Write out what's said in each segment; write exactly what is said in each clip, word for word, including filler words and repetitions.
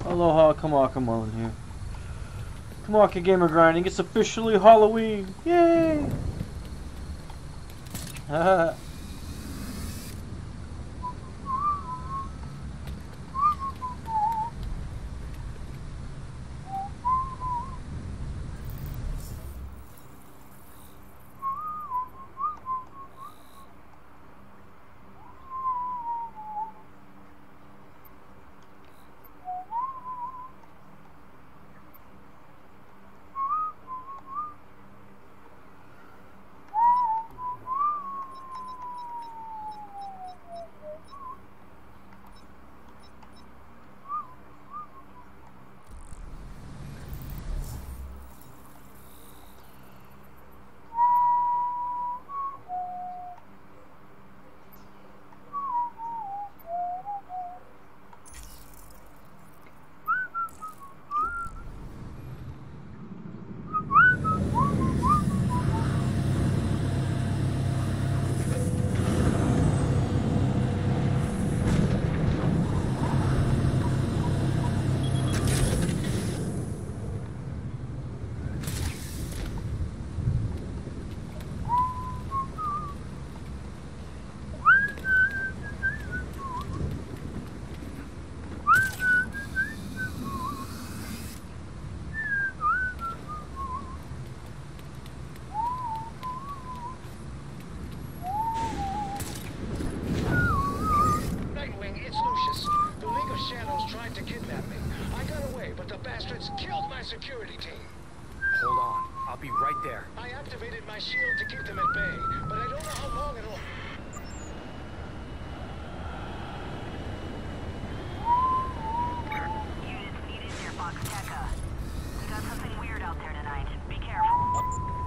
Aloha, come on, come on here. Come on, Gamer Grinding, it's officially Halloween! Yay! Haha. Security team. Hold on, I'll be right there. I activated my shield to keep them at bay, but I don't know how long it'll... Units needed near Box Tekka. We got something weird out there tonight. Be careful.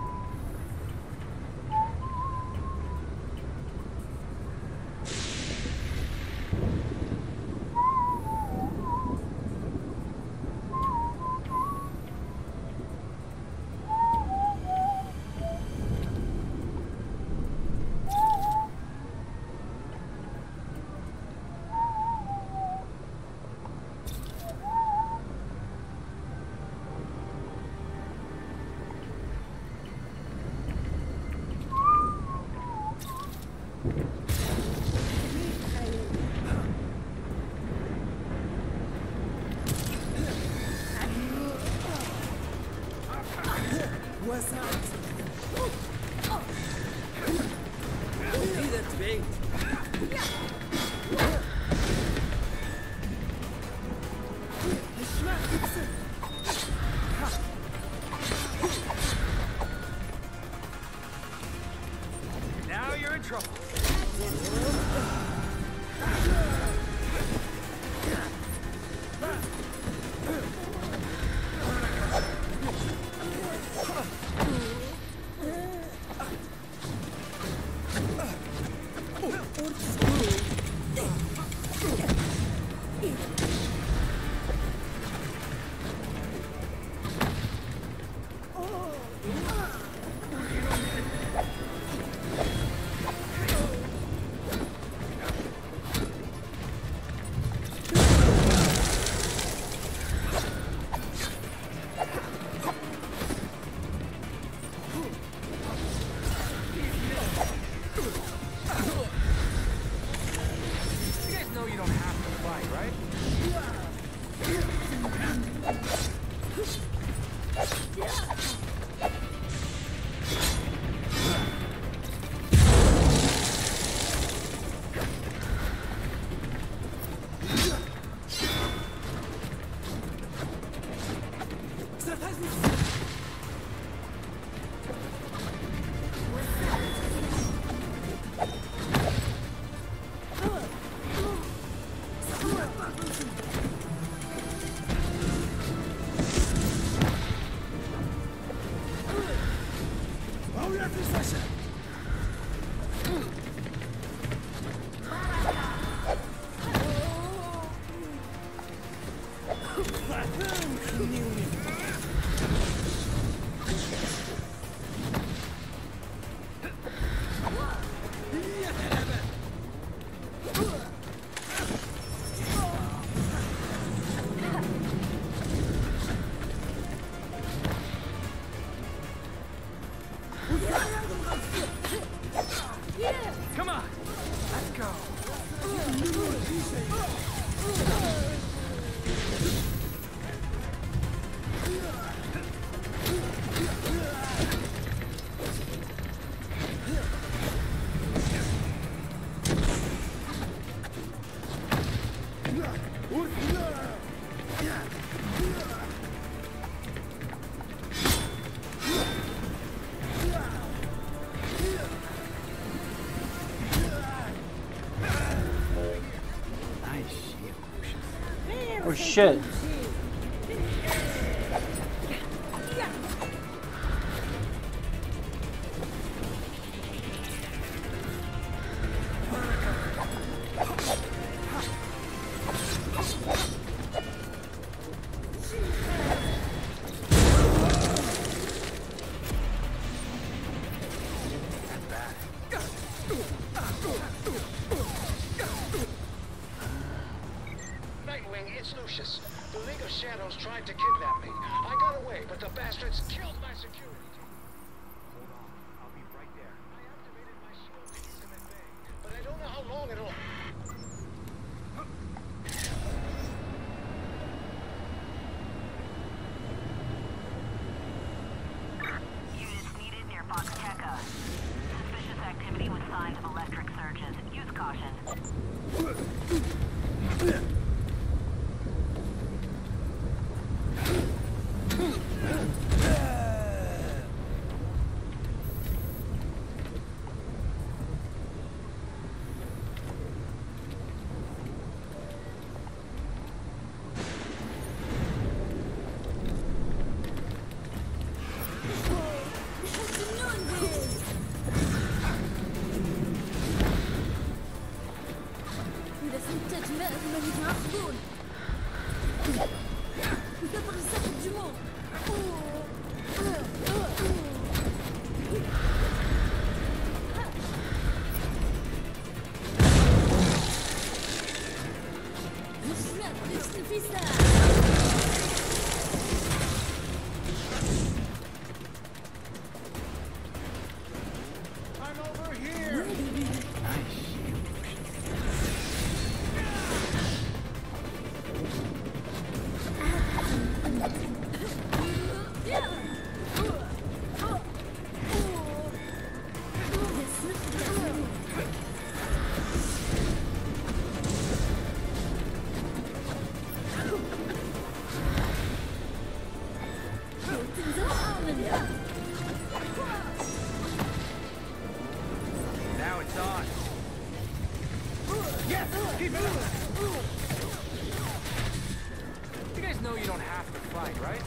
What's up? That's big. Now you're in trouble. shit. The League of Shadows tried to kidnap me. I got away, but the bastards killed my security team. Hold on. I'll be right there. I activated my shield to keep them at bay, but I don't know how long it'll... Units needed near Foxteca. Suspicious activity with signs of electric surges. Use caution. Now it's on. Yes! Keep it up! You guys know you don't have to fight, right?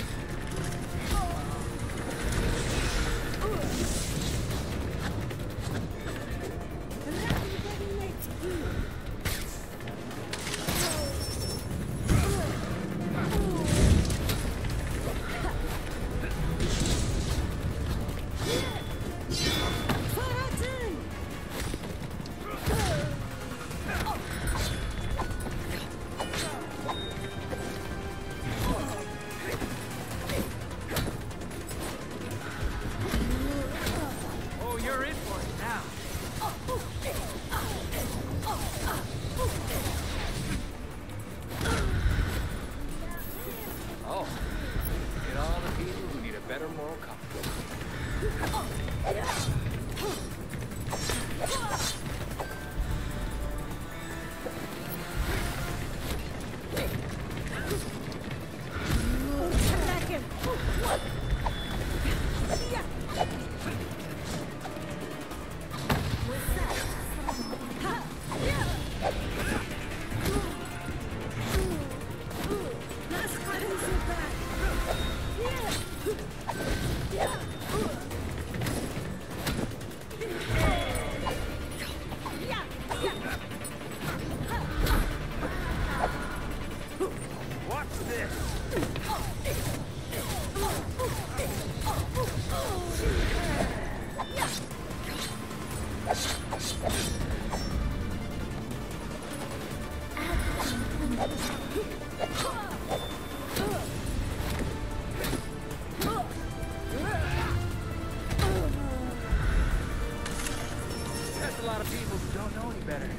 That's a lot of people who don't know any better.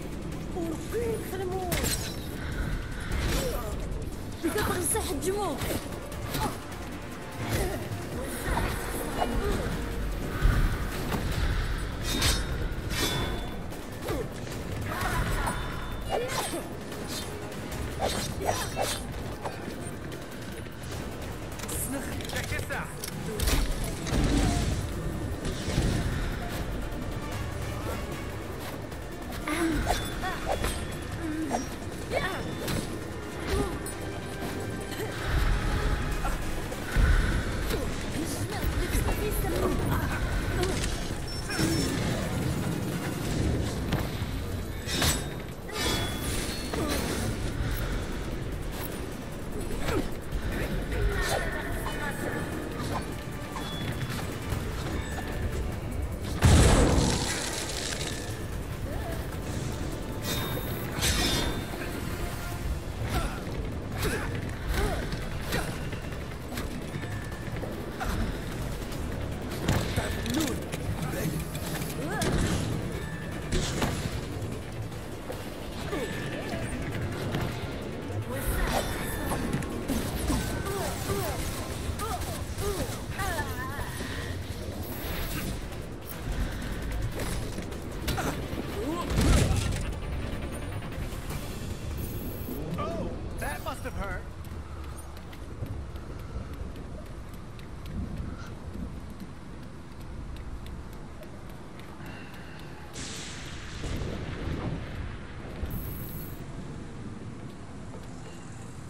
Check this out.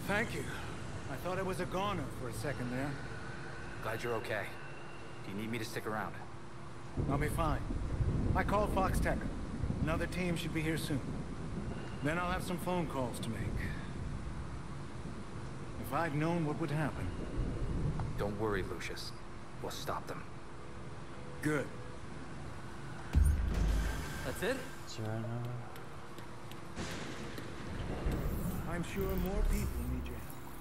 Thank you. I thought I was a goner for a second there. Glad you're okay. Do you need me to stick around? I'll be fine. I called Fox Tech. Another team should be here soon. Then I'll have some phone calls to make. If I'd known what would happen. Don't worry, Lucius. We'll stop them. Good. That's it? That's right now. I'm sure more people need your help.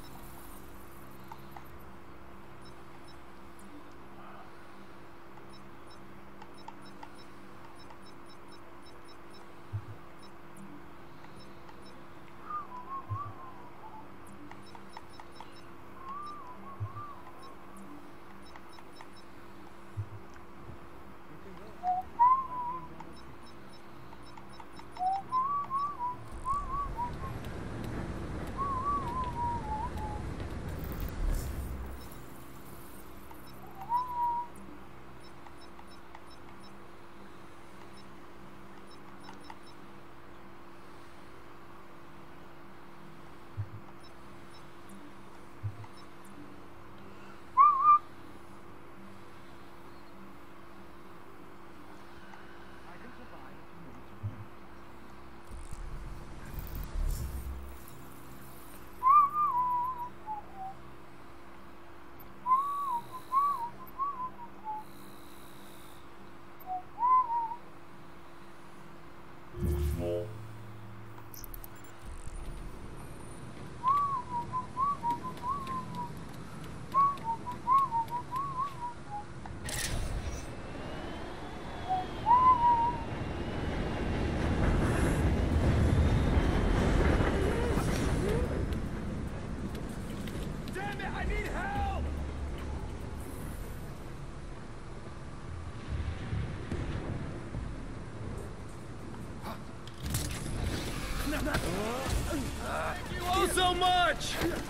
So much!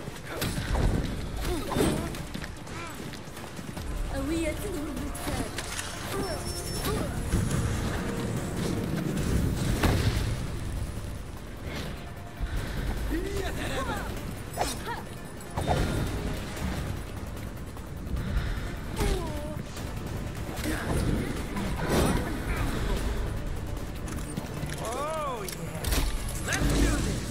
Oh yeah! Let's do this!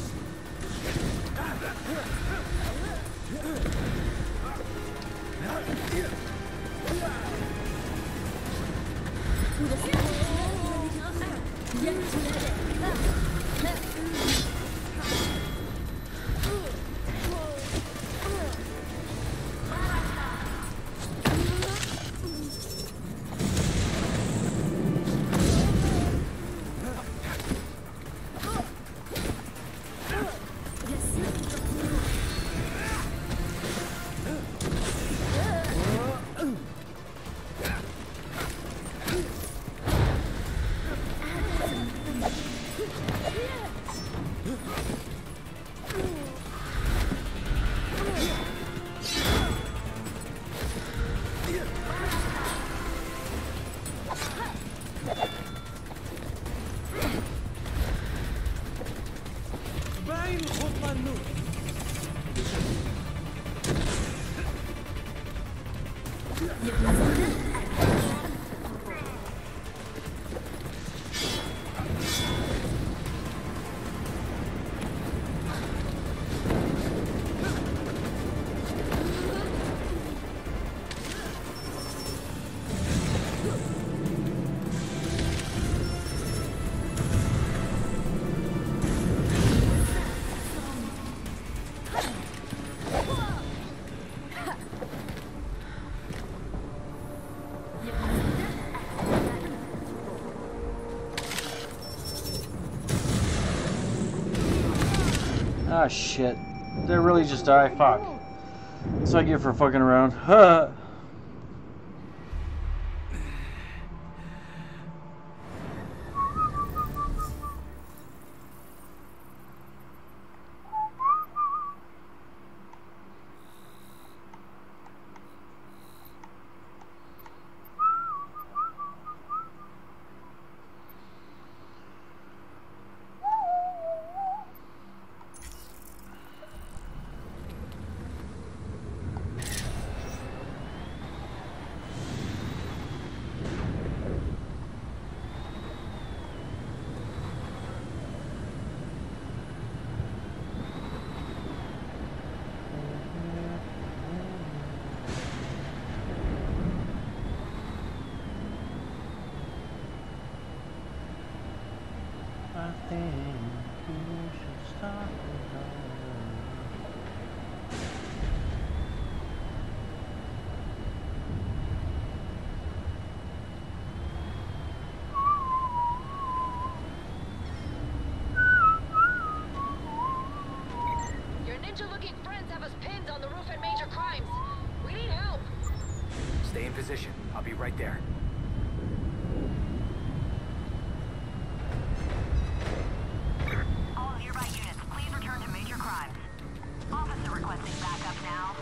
Ah, shit. Did I really just die? Fuck. That's what I get for fucking around. Huh. position. I'll be right there. All nearby units, please return to major crimes. Officer requesting backup now.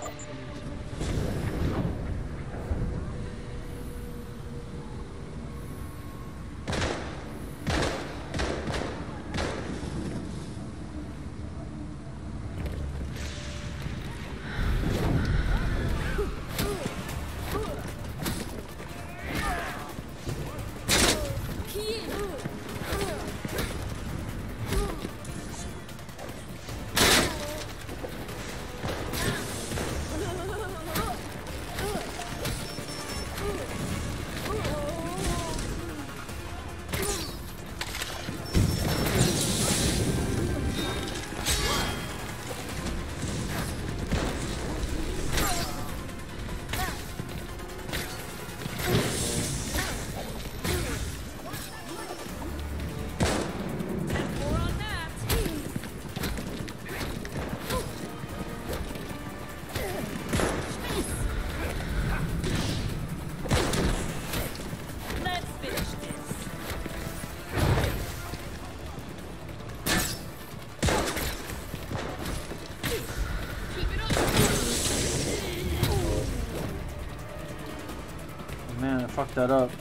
Man, I fucked that up.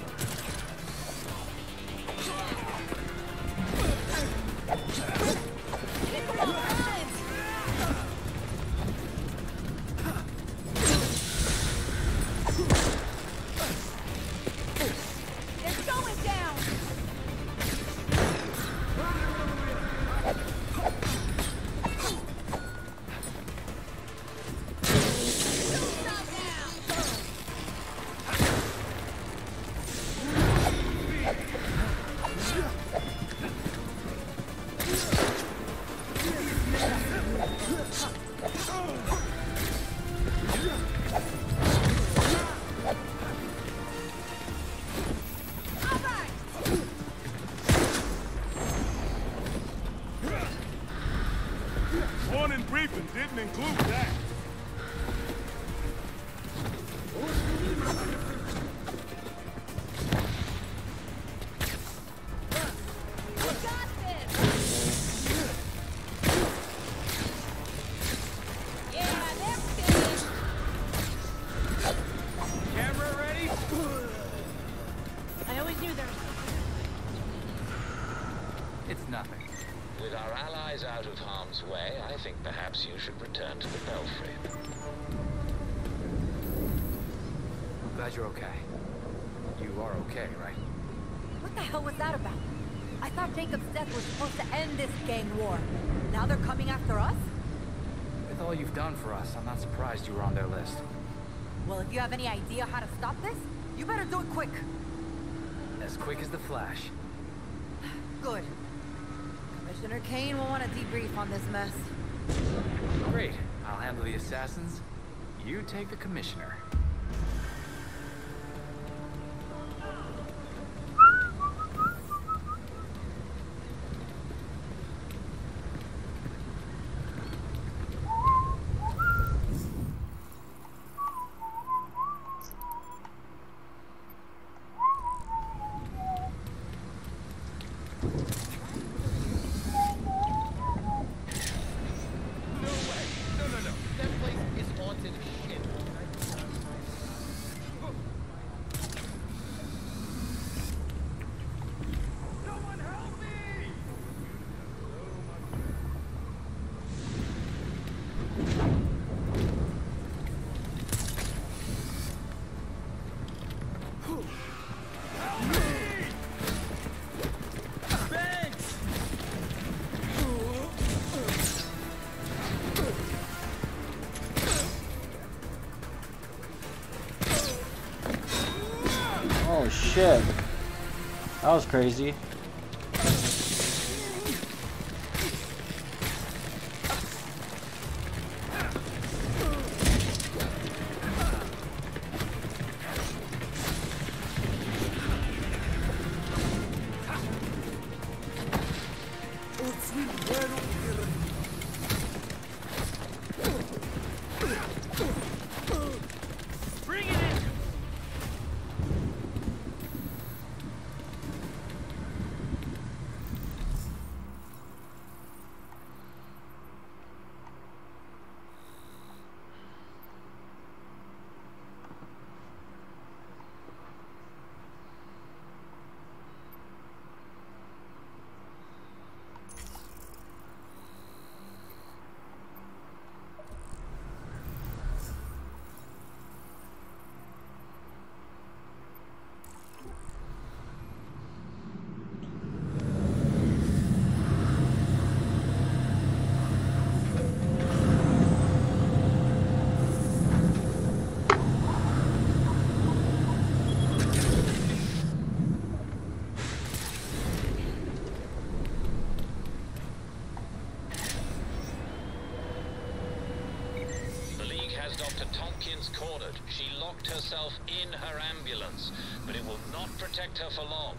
Morning briefing didn't include that. Camera ready? I always knew there was... It's nothing. With our allies out of harm's way, I think perhaps you should return to the Belfry. I'm glad you're okay. You are okay, right? What the hell was that about? I thought Jacob's death was supposed to end this gang war. Now they're coming after us? With all you've done for us, I'm not surprised you were on their list. Well, if you have any idea how to stop this, you better do it quick. As quick as the Flash. Good. Commissioner Kane will want to debrief on this mess. Great. I'll handle the assassins. You take the commissioner. Oh shit. That was crazy. has Doctor Tompkins cornered. She locked herself in her ambulance, but it will not protect her for long.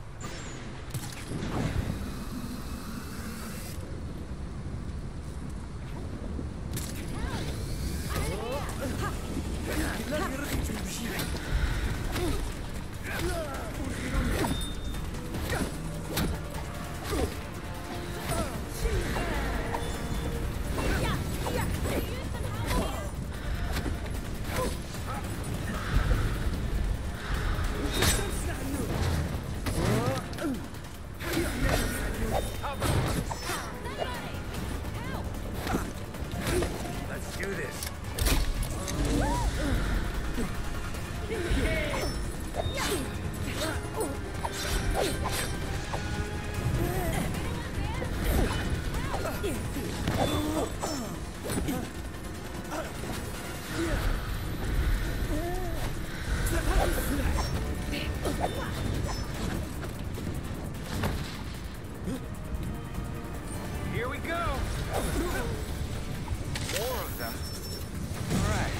Here we go! More of them. All right.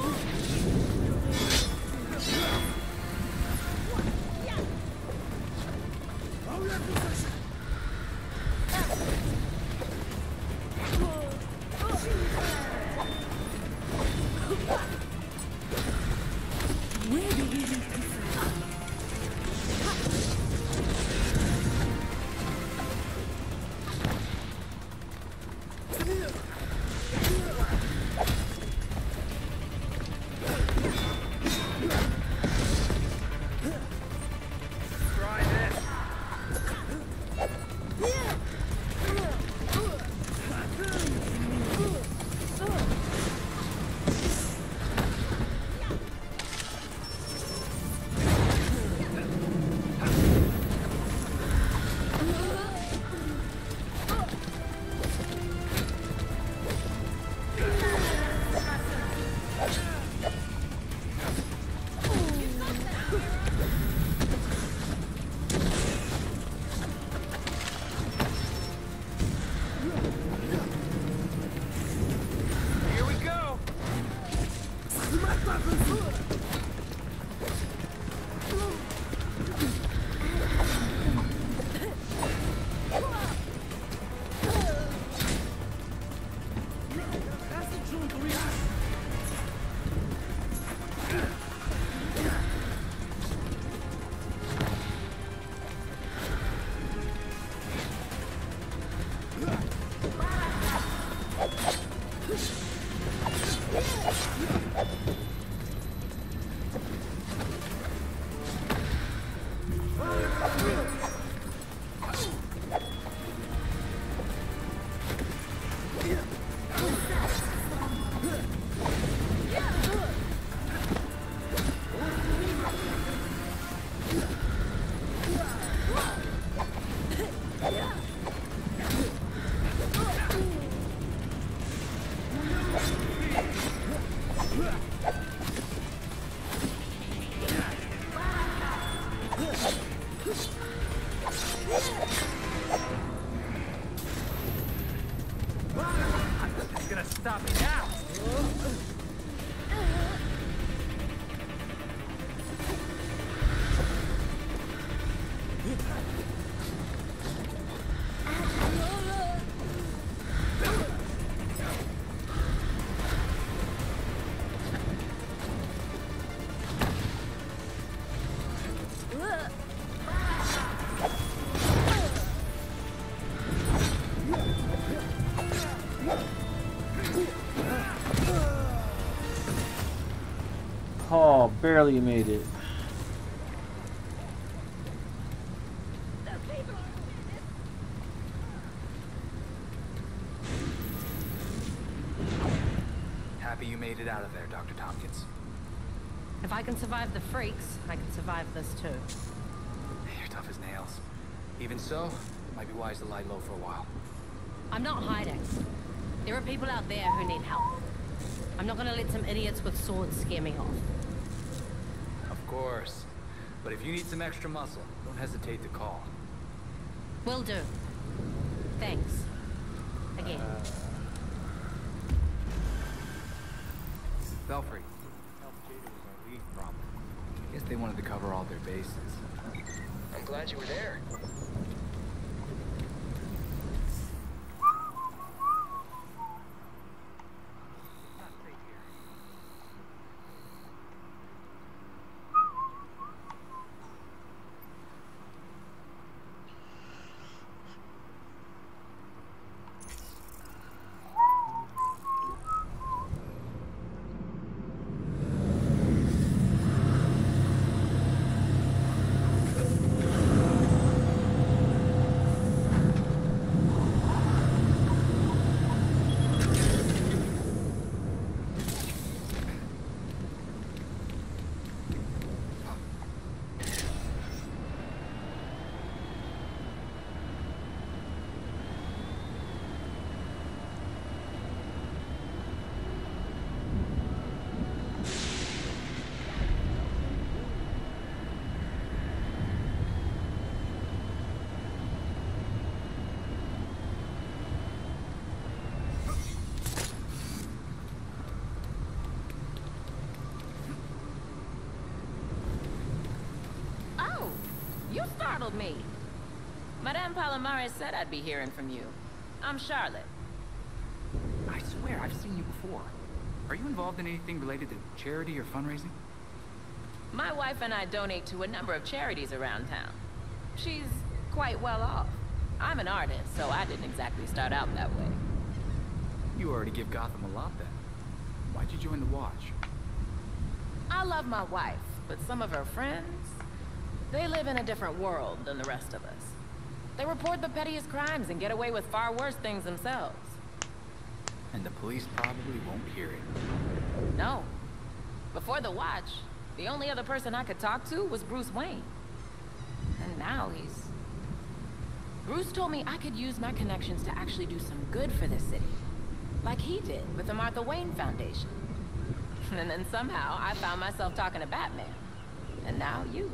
It's gonna stop me now. Oh, barely made it. Happy you made it out of there, Doctor Tompkins. If I can survive the freaks, I can survive this too. You're tough as nails. Even so, it might be wise to lie low for a while. I'm not hiding. There are people out there who need help. I'm not gonna let some idiots with swords scare me off. Of course. But if you need some extra muscle, don't hesitate to call. Will do. Thanks. Again. Belfry. Help Jada was our lead problem. Guess they wanted to cover all their bases. I'm glad you were there. You startled me. Madame Palomares said I'd be hearing from you. I'm Charlotte. I swear I've seen you before. Are you involved in anything related to charity or fundraising? My wife and I donate to a number of charities around town. She's quite well off. I'm an artist, so I didn't exactly start out that way. You already give Gotham a lot then. Why'd you join the Watch? I love my wife, but some of her friends, they live in a different world than the rest of us. They report the pettiest crimes and get away with far worse things themselves. And the police probably won't hear it. No. Before the Watch, the only other person I could talk to was Bruce Wayne. And now he's... Bruce told me I could use my connections to actually do some good for this city. Like he did with the Martha Wayne Foundation. And then somehow I found myself talking to Batman. And now you.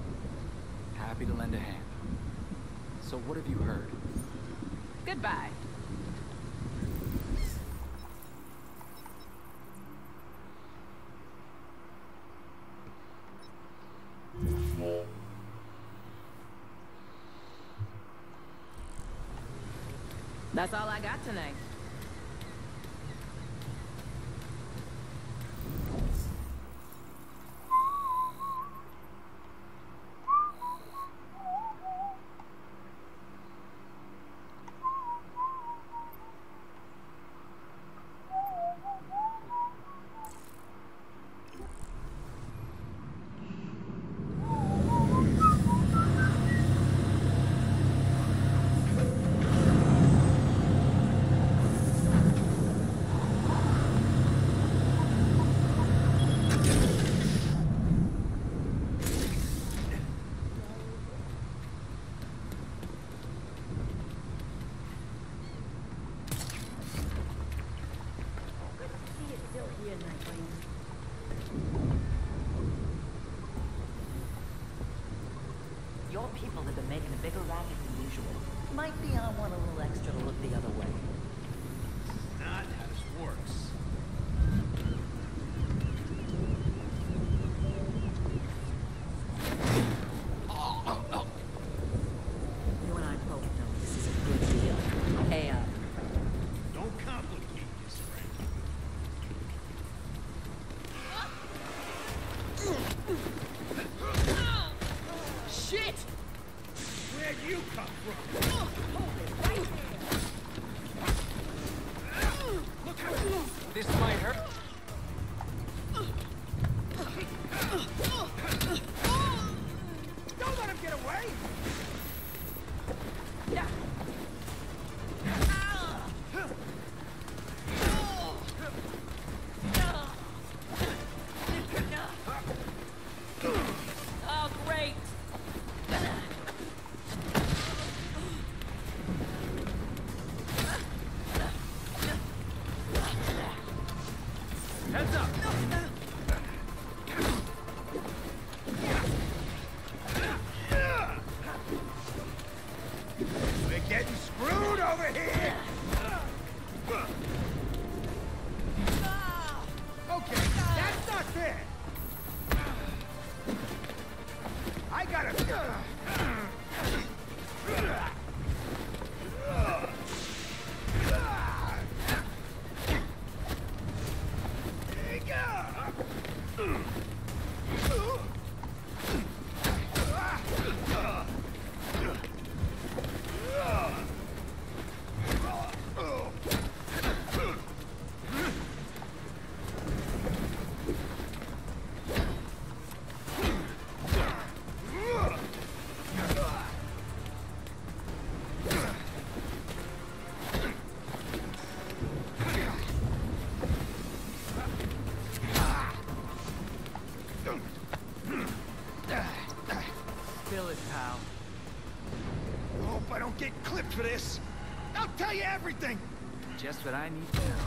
Happy to lend a hand. So what have you heard? Goodbye. That's all I got tonight. Your people have been making a bigger racket than usual. Might be I want a little extra to look the other way. Not how this works. You and I both know this is a good deal. Hey, uh... Don't complicate this, friend. Shit! Where'd you come from? Look out! This might hurt. Don't let him get away! Oh, great! Heads up! We're getting screwed over here! Okay, fit. I gotta... Spill it, pal. Hope I don't get clipped for this. I'll tell you everything. Just what I need to know.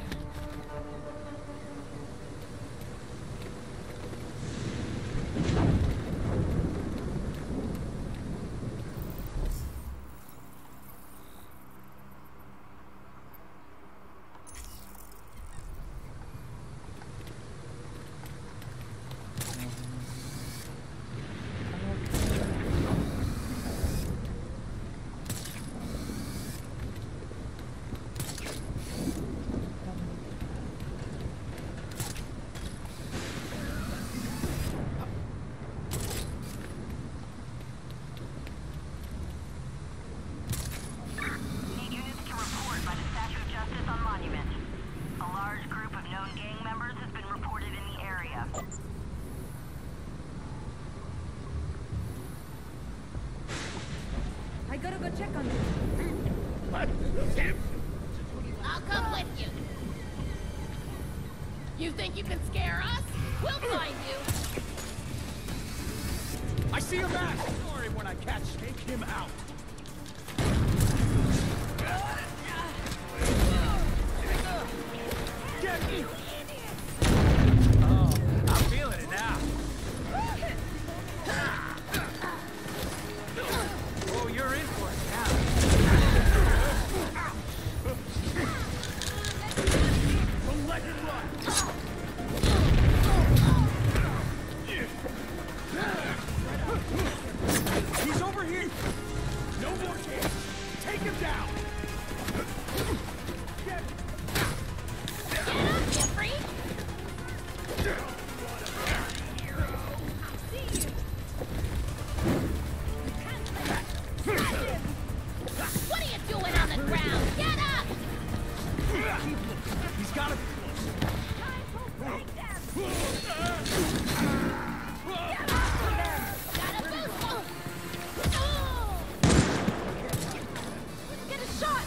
I gotta go check on them. What? I'll come with you. You think you can scare us? We'll find you. I see a man. Sorry when I catch. Take him out. Get me. Oh, I'm feeling it now. Oh, you're in for it now. Don't let him run. He's over here. No more chance. Take him down. Get Get up, Jeffrey! What are you doing on the ground? Get up! He's got to be Gotta boost him! Get a shot!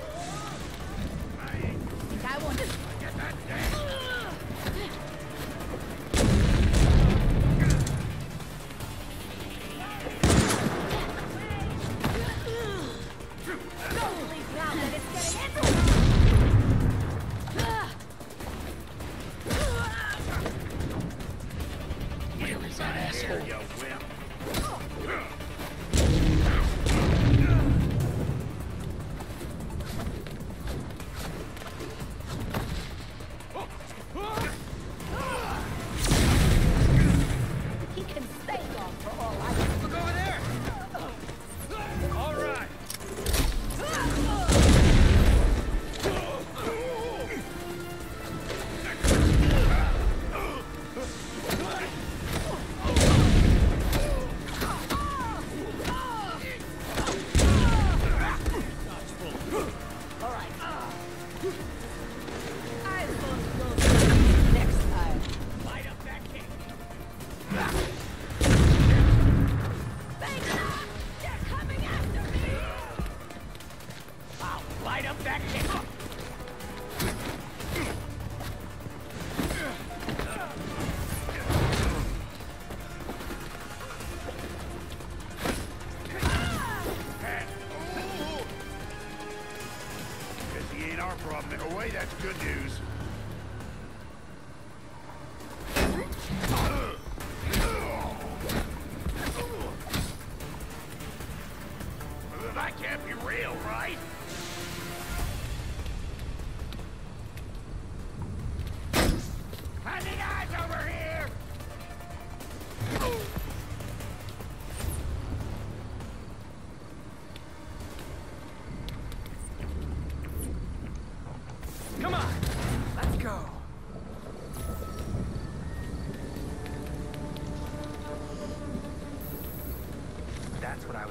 Think I won. Don't leave now that it's getting into Where is that asshole? You wimp. He can stay long for all I know. Look over there. All right.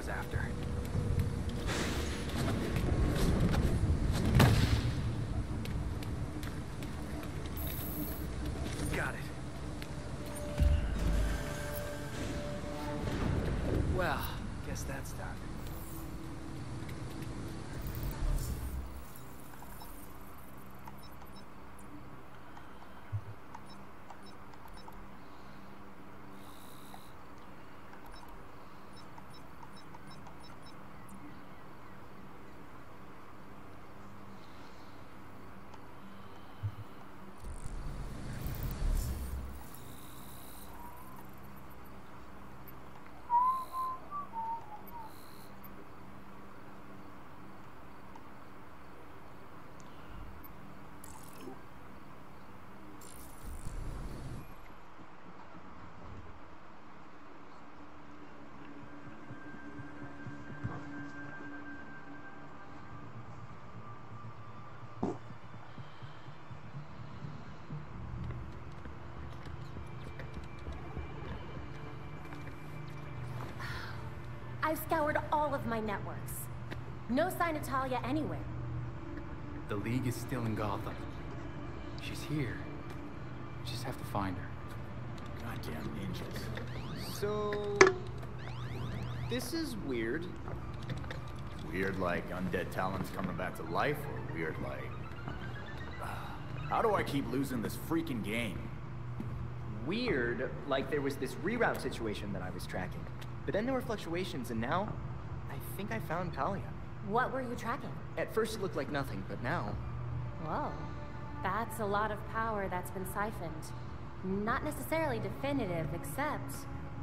was after. Got it. Well, guess that's done. I've scoured all of my networks. No sign of Talia anywhere. The League is still in Gotham. She's here. Just have to find her. Goddamn ninjas. So... this is weird. Weird like undead talents coming back to life, or weird like... how do I keep losing this freaking game? Weird, like there was this reroute situation that I was tracking. But then there were fluctuations, and now, I think I found Talia. What were you tracking? At first it looked like nothing, but now... Whoa. That's a lot of power that's been siphoned. Not necessarily definitive, except...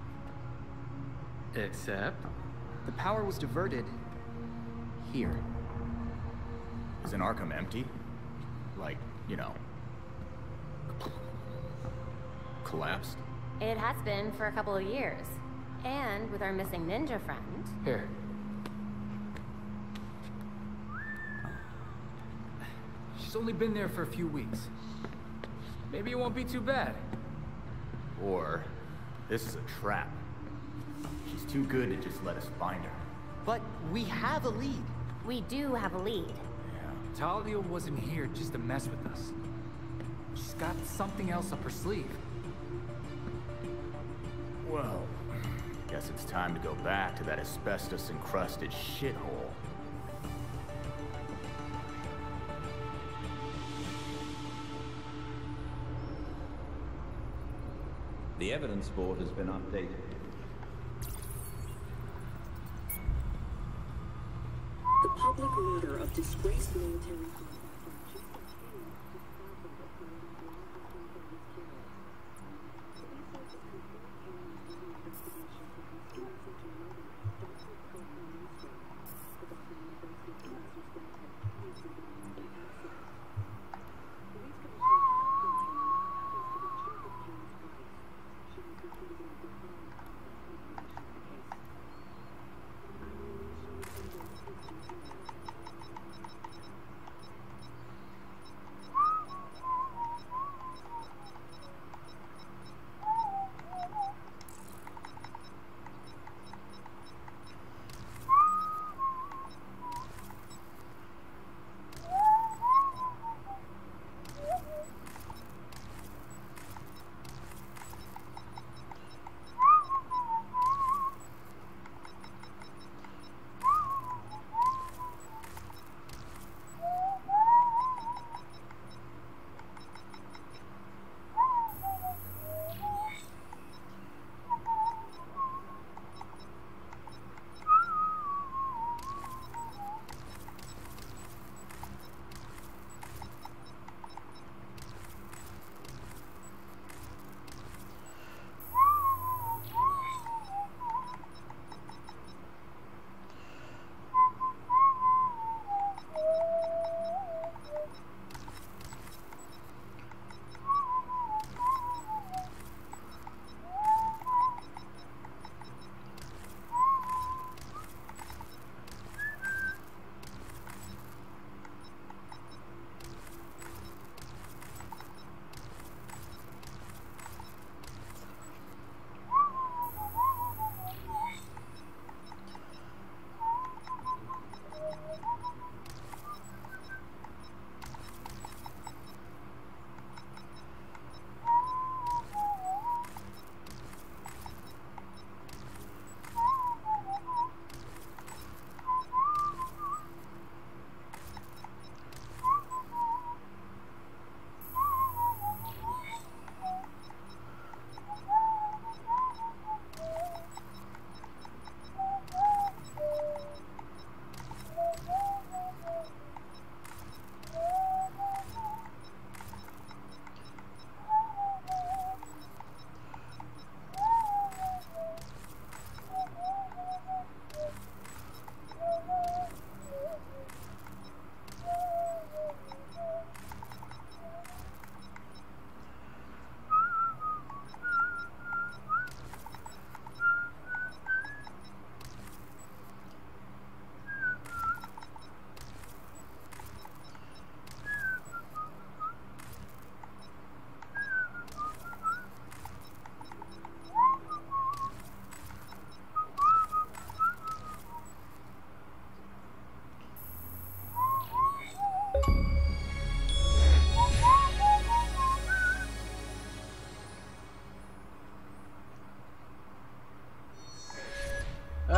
Except? The power was diverted... here. Isn't Arkham empty? Like, you know... collapsed? It has been for a couple of years. And with our missing ninja friend... Here. She's only been there for a few weeks. Maybe it won't be too bad. Or, this is a trap. She's too good to just let us find her. But we have a lead. We do have a lead. Yeah. Talia wasn't here just to mess with us. She's got something else up her sleeve. Well, guess it's time to go back to that asbestos-encrusted shithole. The evidence board has been updated. The public murder of disgraced military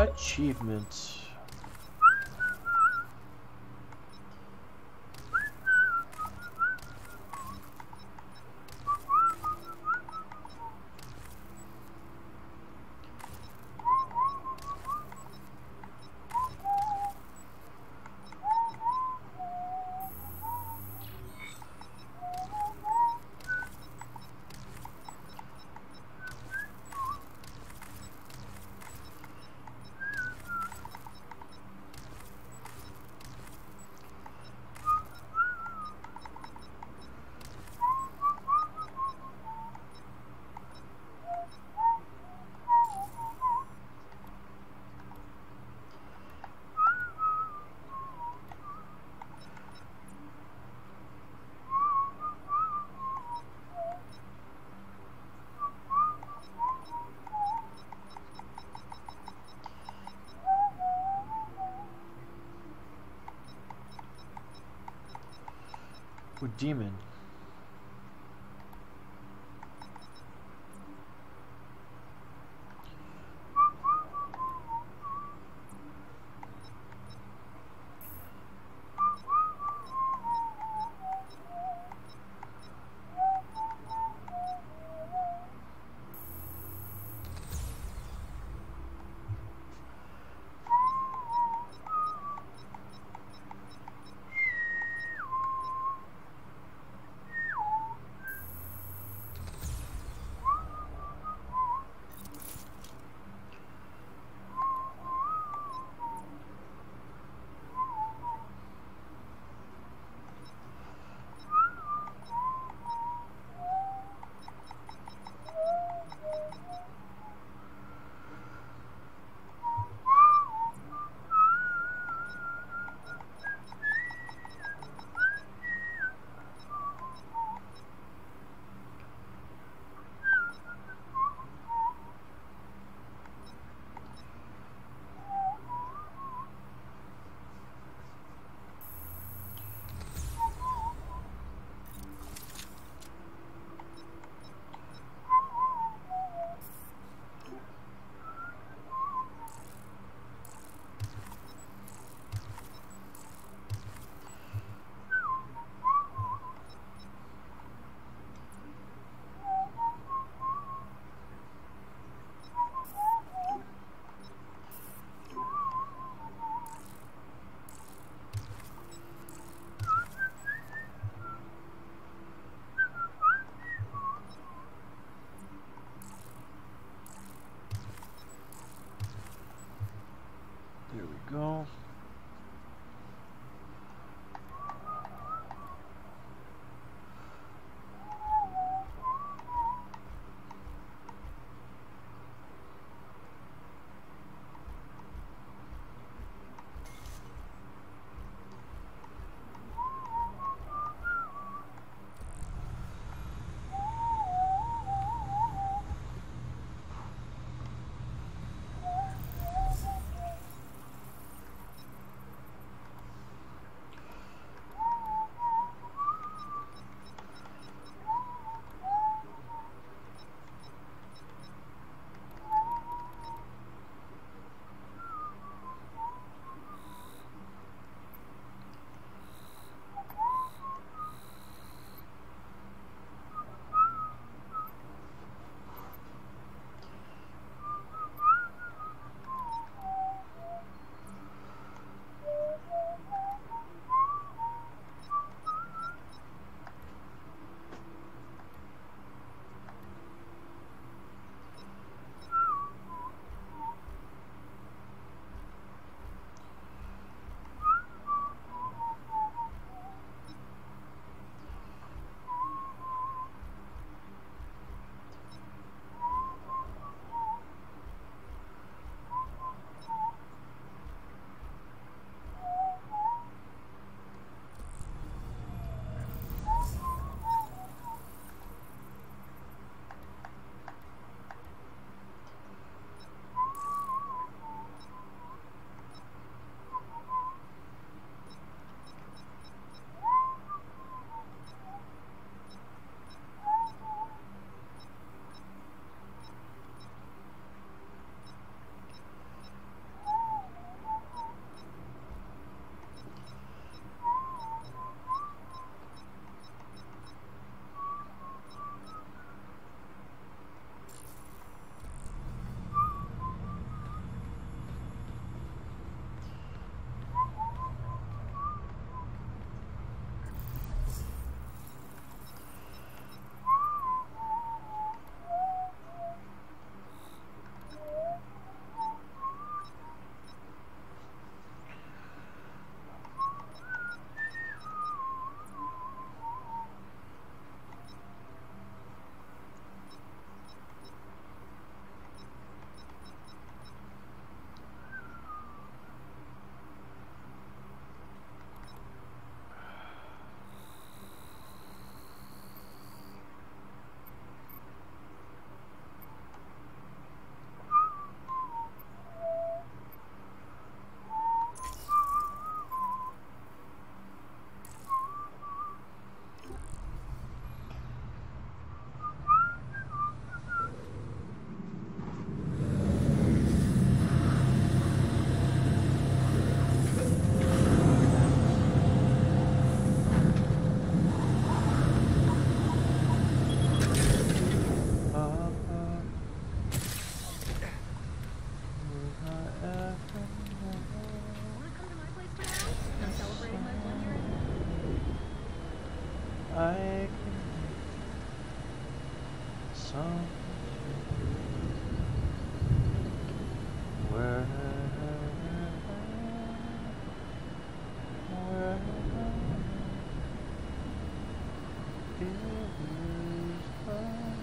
Achievement. Ooh, demon. There we go. lights, huh? Where? Where is love?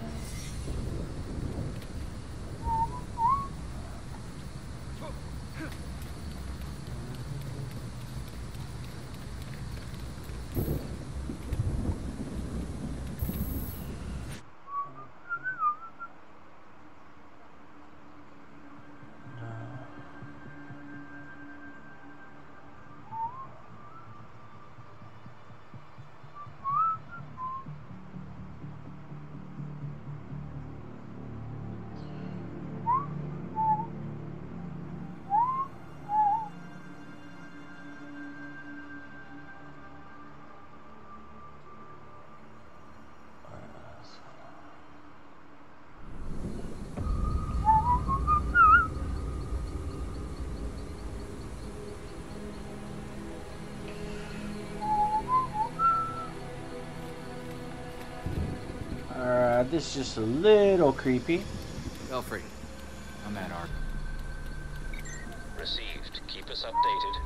Alright, this is just a little creepy. Belfry, I'm at Ark. Received. Keep us updated.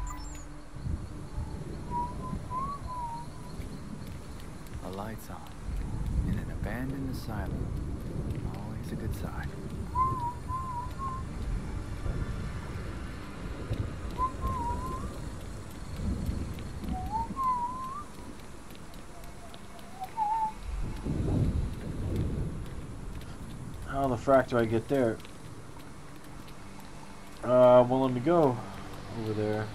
The light's on. In an abandoned asylum. Always a good sign. How the frack do I get there? Uh, well, let me go over there.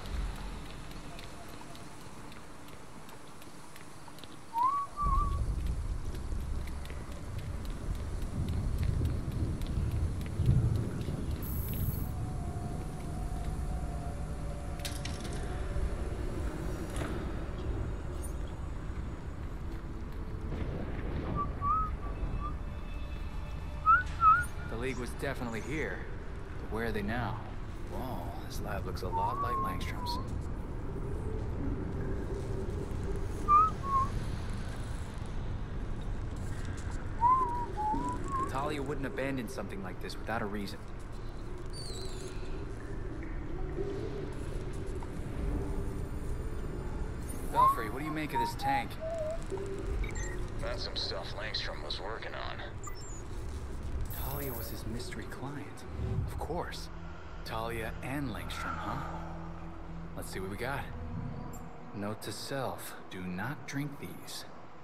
The League was definitely here. But where are they now? Whoa, this lab looks a lot like Langstrom's. Talia wouldn't abandon something like this without a reason. Belfry, what do you make of this tank? That's some stuff Langstrom was working on. Talia was his mystery client. Of course. Talia and Langstrom, huh? Let's see what we got. Note to self, do not drink these.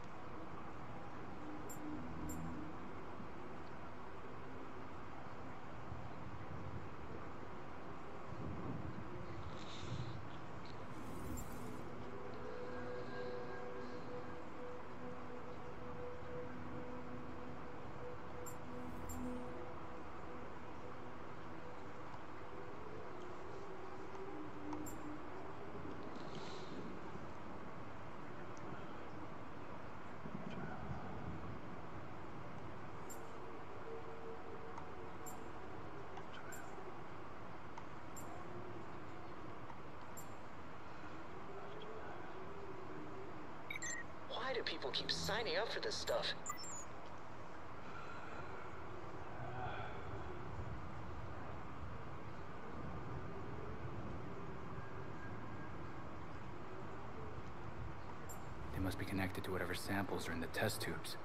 Why do people keep signing up for this stuff? They must be connected to whatever samples are in the test tubes.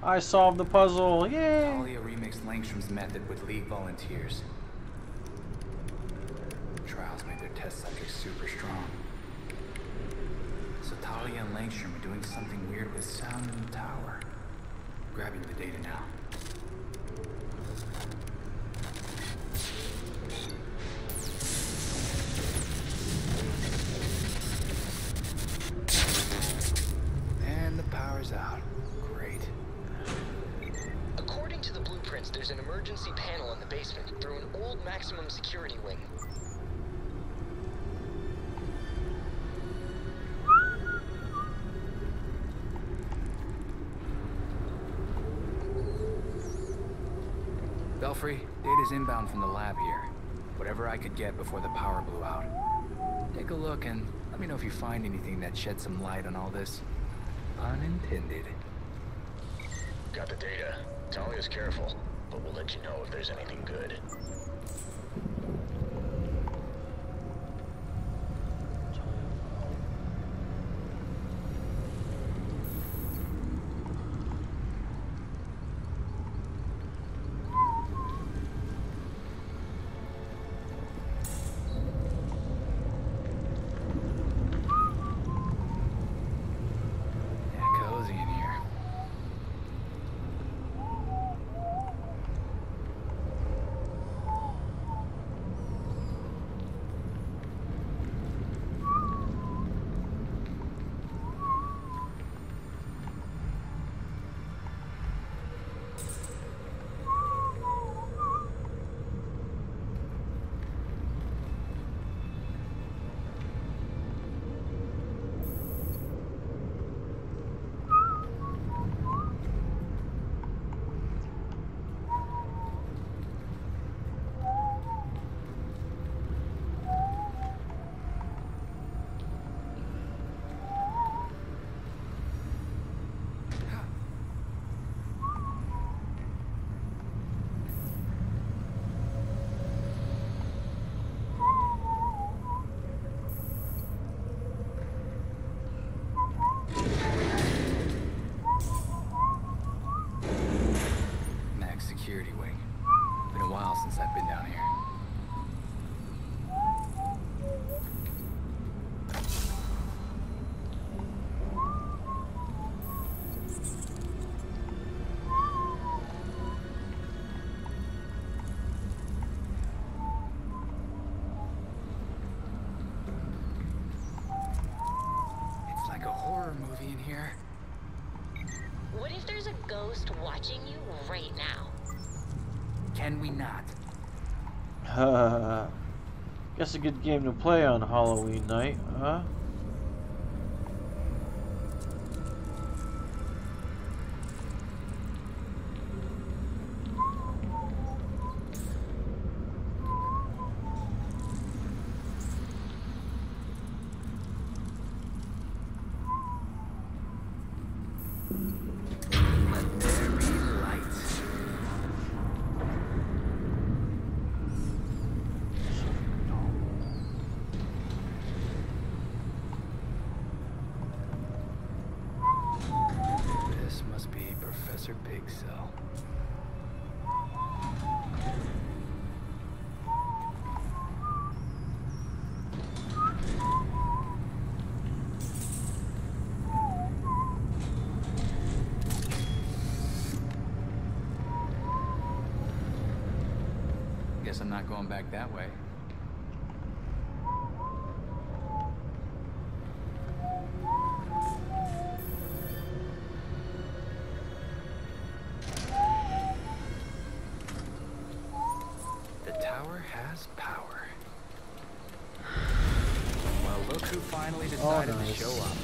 I solved the puzzle. Yay! Talia remixed Langstrom's method with League volunteers. Trials made their test subjects super strong. So Talia and Langstrom are doing something weird with sound in the tower. Grabbing the data now. And the power's out. Great. According to the blueprints, there's an emergency panel in the basement through an old maximum security wing. Belfry, data's inbound from the lab here. Whatever I could get before the power blew out. Take a look and let me know if you find anything that sheds some light on all this. Pun intended. Got the data. Talia's careful, but we'll let you know if there's anything good. Security wing. Been a while since I've been down here. It's like a horror movie in here. What if there's a ghost watching you right now? Can we not? Uh, guess a good game to play on Halloween night, huh? Guess I'm not going back that way. The tower has power. Well, look who finally decided Oh, nice. to show up.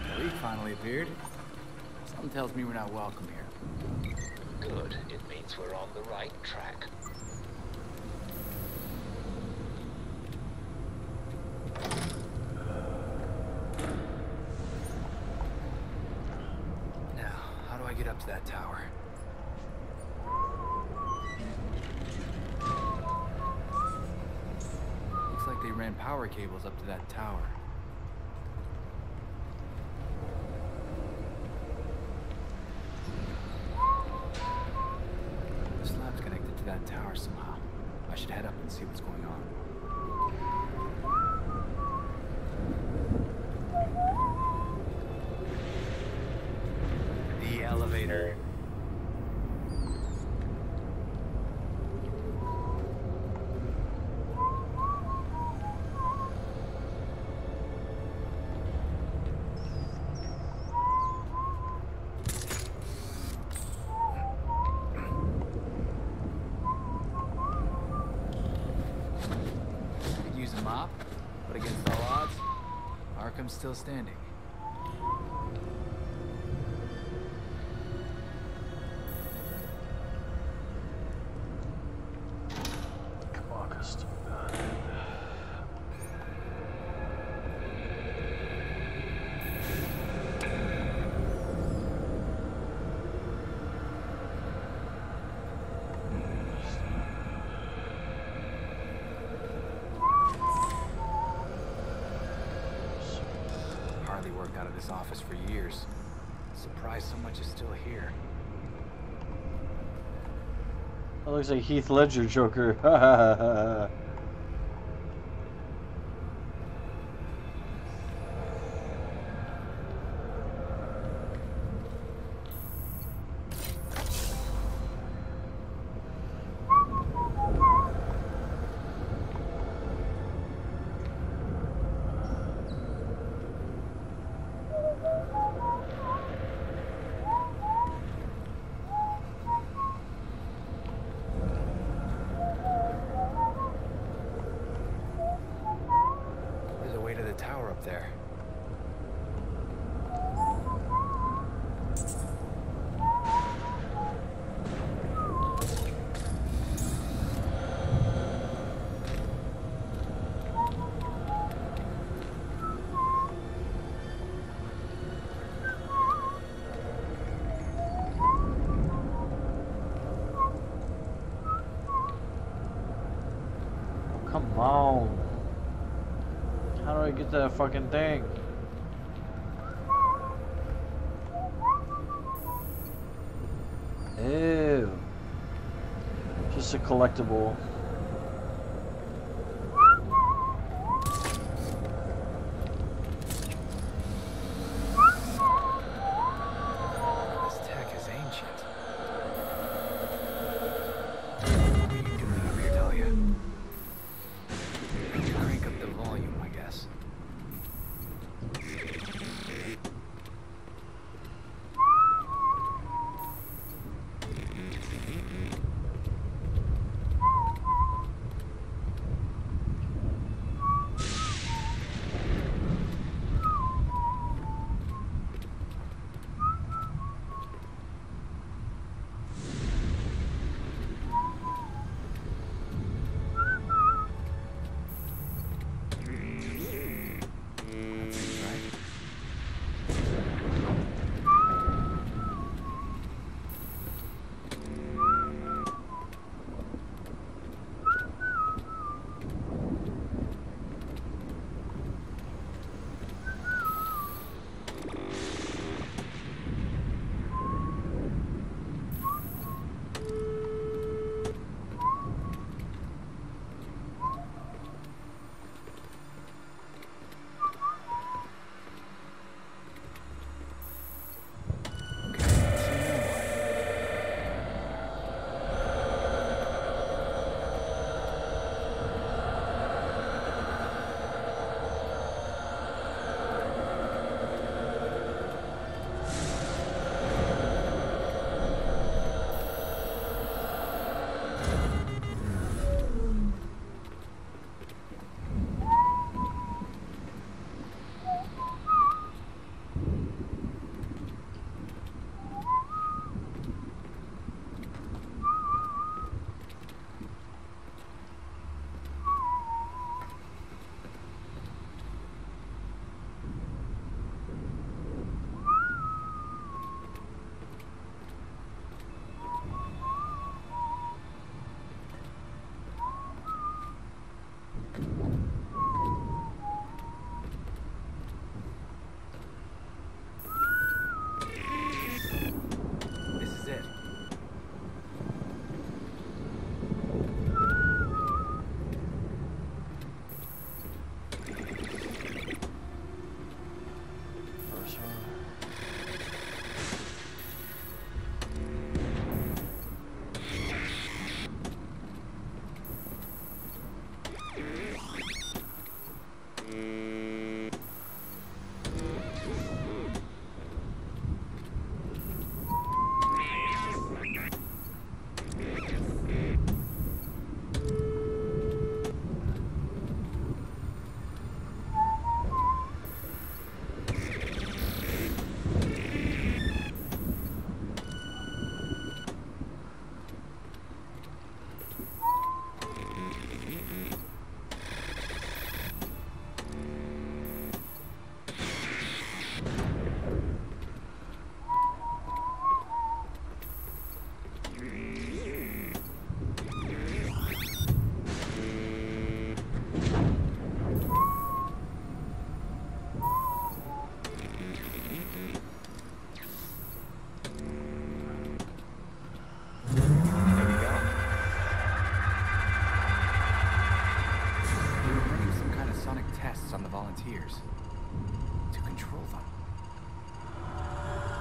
Malik finally appeared. Something tells me we're not welcome here. Good. It means we're on the right track. Now, how do I get up to that tower? Looks like they ran power cables up to that tower. The slab's connected to that tower somehow. I should head up and see what's going on. The elevator. Could use a mop, but against all odds, Arkham's still standing. Hardly worked out of this office for years. Surprised so much is still here. That looks like Heath Ledger Joker. Ha ha ha ha. There's a way to the tower up there. Come on. How do I get that fucking thing? Ew. Just a collectible. This tech is ancient. What are you doing over here, Talia? Crank up the volume, I guess.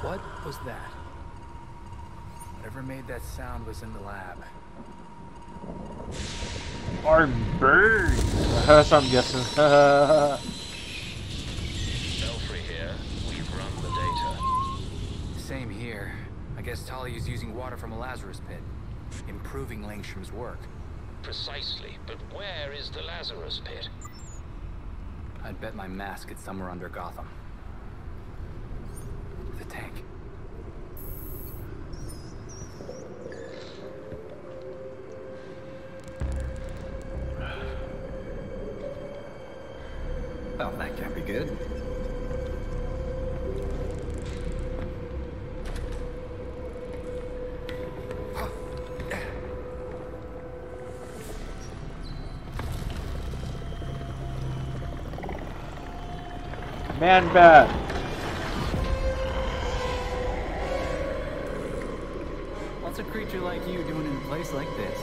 What was that? Whatever made that sound was in the lab. I'm burned. That's what I'm guessing. Belfry here. We've run the data. Same here. I guess Talia's using water from a Lazarus pit, improving Langstrom's work. Precisely, but where is the Lazarus pit? I'd bet my mask it's somewhere under Gotham. The tank. Oh, that can't be good. Man bad. What's a creature like you doing in a place like this?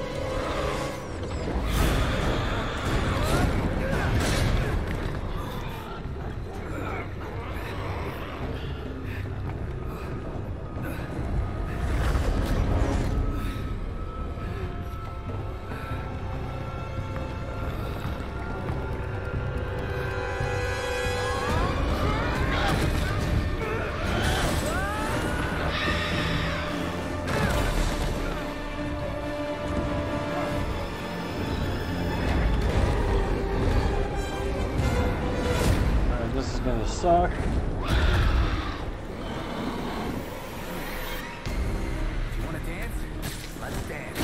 Gonna suck. If you wanna dance, let's dance.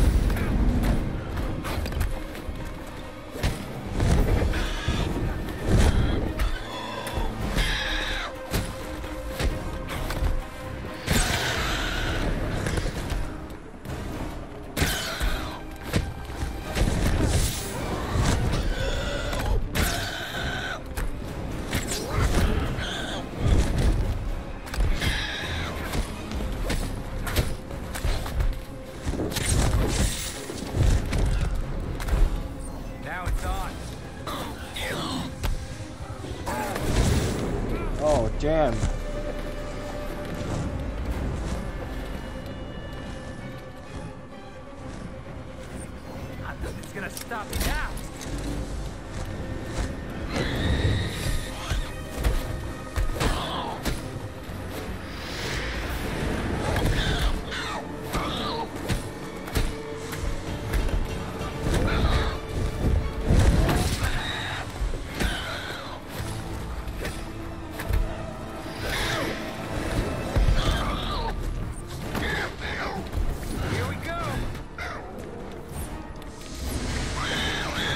Oh, damn. It's gonna stop me now. Here we go.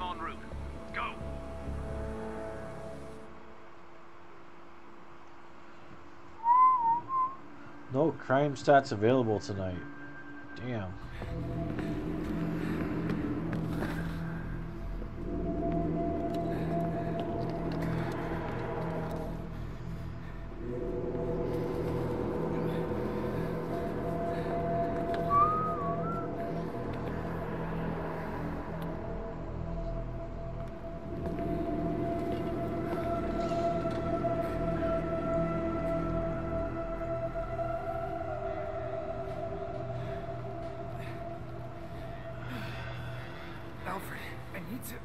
en route. Go! No crime stats available tonight. Damn. Alfred, I need to...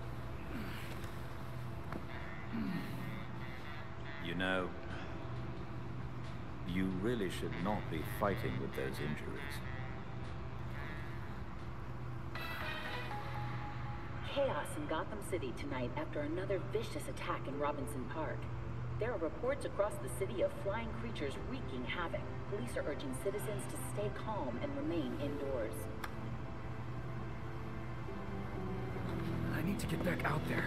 You know, you really should not be fighting with those injuries. Chaos in Gotham City tonight after another vicious attack in Robinson Park. There are reports across the city of flying creatures wreaking havoc. Police are urging citizens to stay calm and remain indoors. I need to get back out there.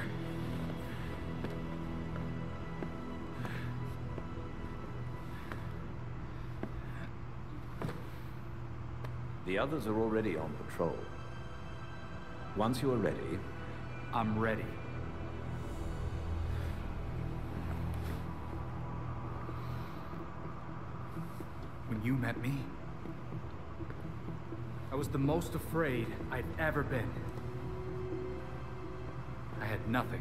The others are already on patrol. Once you are ready... I'm ready. When you met me, I was the most afraid I'd ever been. I had nothing.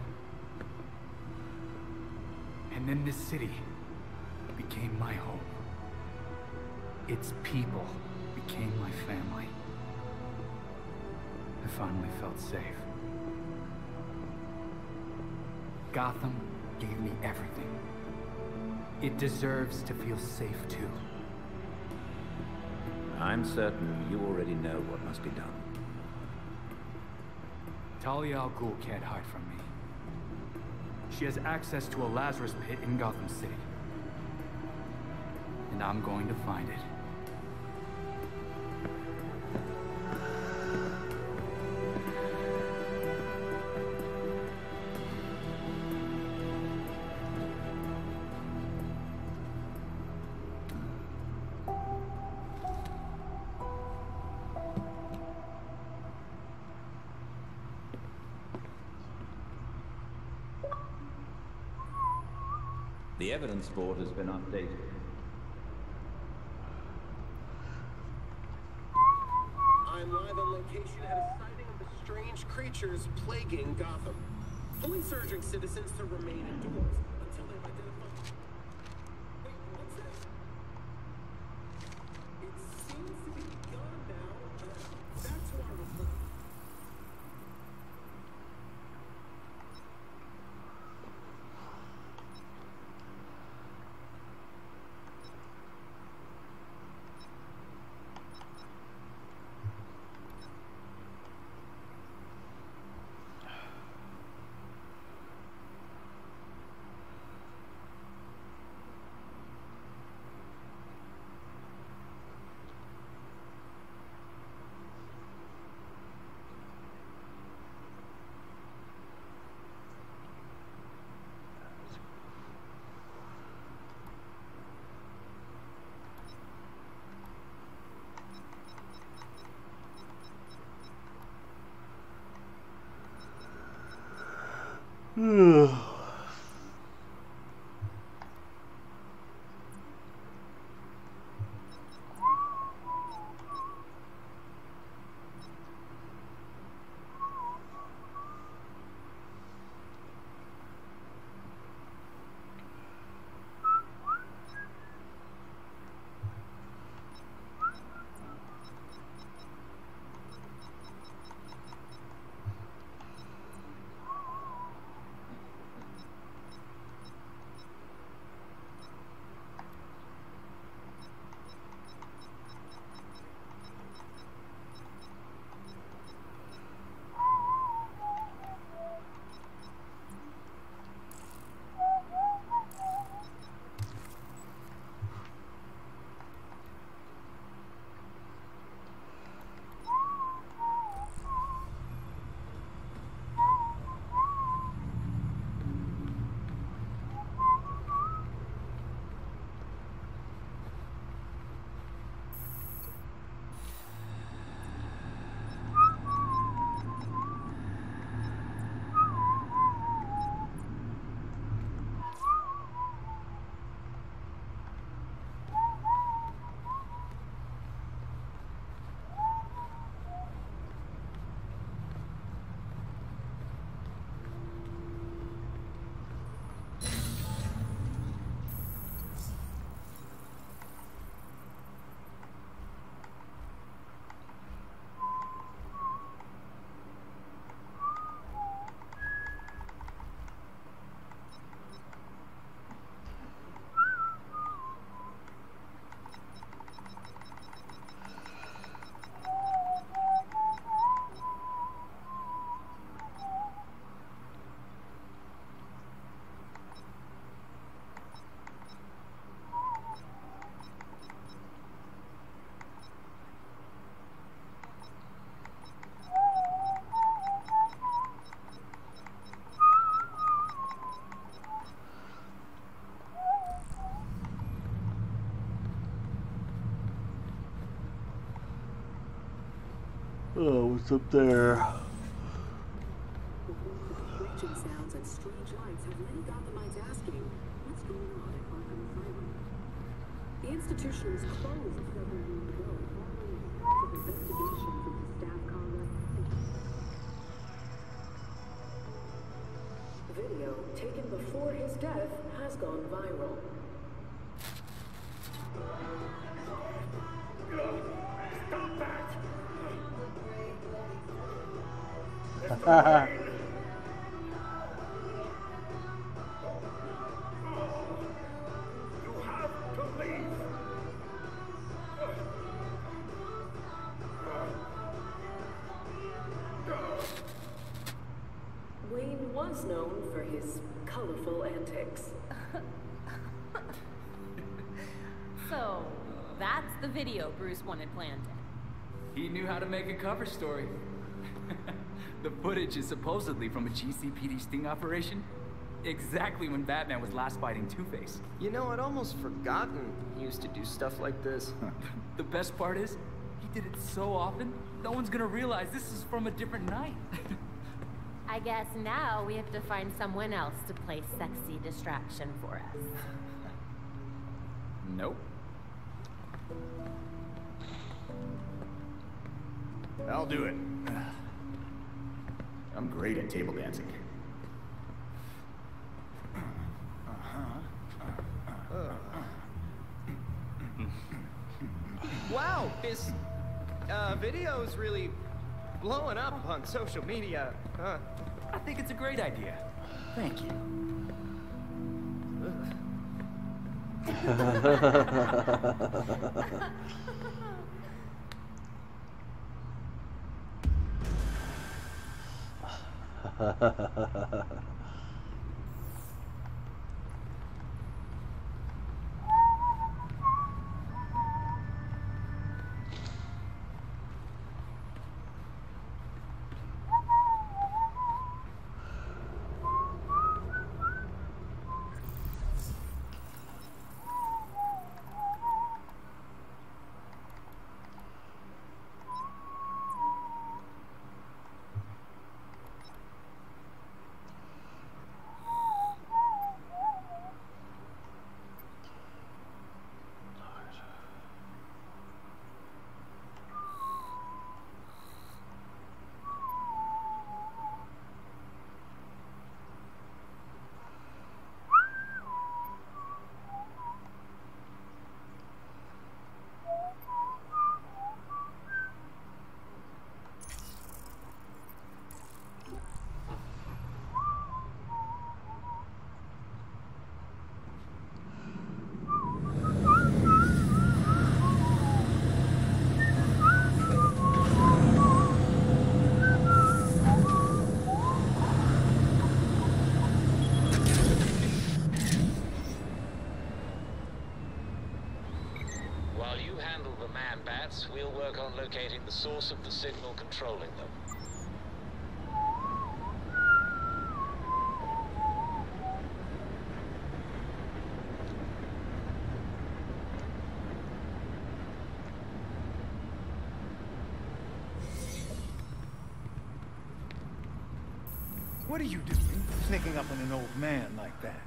And then this city became my home. Its people became my family. I finally felt safe. Gotham gave me everything. It deserves to feel safe too. I'm certain you already know what must be done. Talia al Ghul can't hide from me. She has access to a Lazarus pit in Gotham City. And I'm going to find it. The evidence board has been updated. I'm live on location at a sighting of the strange creatures plaguing Gotham. Police are urging citizens to remain indoors until they've identified... Wait, what's this? It seems to be gone now. Uh, back to our report. Oh, what's up there? Screeching sounds and strange lights have many Gothamites asking, what's going on at Arkham Asylum? The institution was closed several years ago following a series of investigations into staff conduct. Video taken before his death has gone viral. Stop that! Haha. You have to leave. Wayne was known for his colorful antics. So, that's the video Bruce wanted planted. He knew how to make a cover story. The footage is supposedly from a G C P D sting operation. Exactly when Batman was last fighting Two-Face. You know, I'd almost forgotten he used to do stuff like this. The best part is, he did it so often, no one's gonna realize this is from a different night. I guess now we have to find someone else to play sexy distraction for us. Nope. I'll do it. I'm great at table dancing. Wow, this uh, video is really blowing up on social media. Huh? I think it's a great idea. Thank you. While you handle the man-bats, we'll work on locating the source of the signal controlling them. What are you doing? Sneaking up on an old man like that?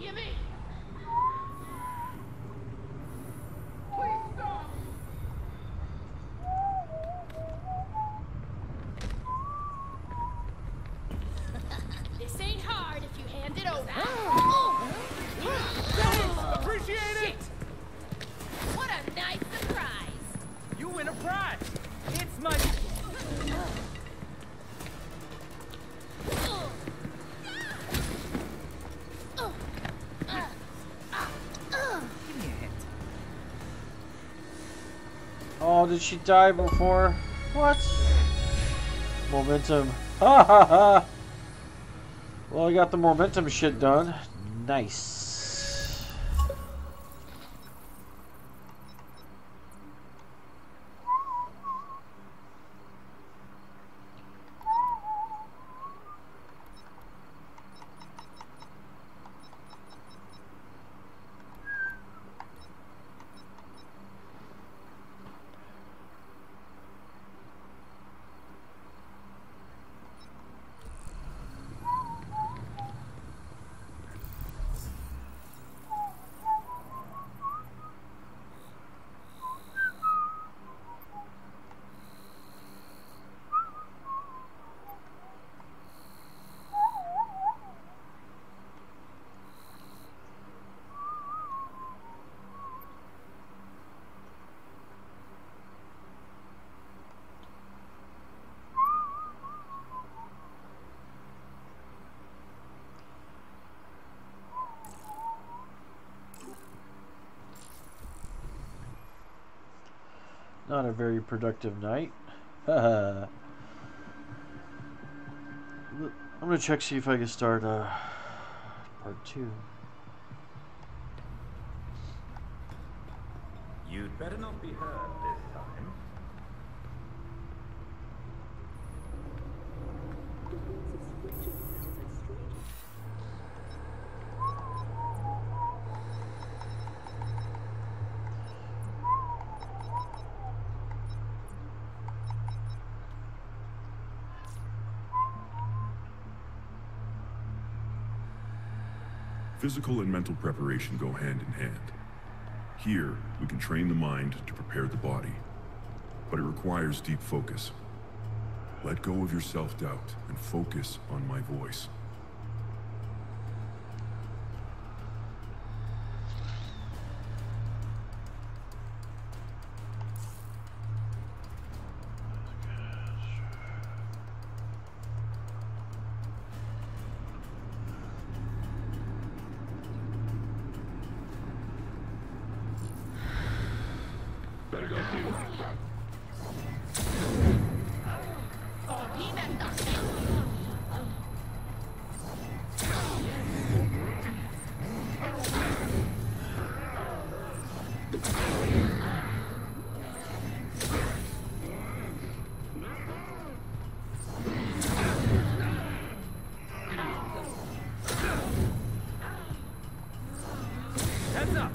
of me! Please stop! This ain't hard if you hand it over. Appreciate it! What a nice surprise! You win a prize! It's my... Give me a hint. Oh, did she die before? What? Momentum. Ha ha ha! Well, I got the momentum shit done. Nice. Not a very productive night. I'm gonna check, see if I can start uh, part two. You'd better not be heard this time. Physical and mental preparation go hand in hand. Here, we can train the mind to prepare the body, but it requires deep focus. Let go of your self-doubt and focus on my voice. Heads up!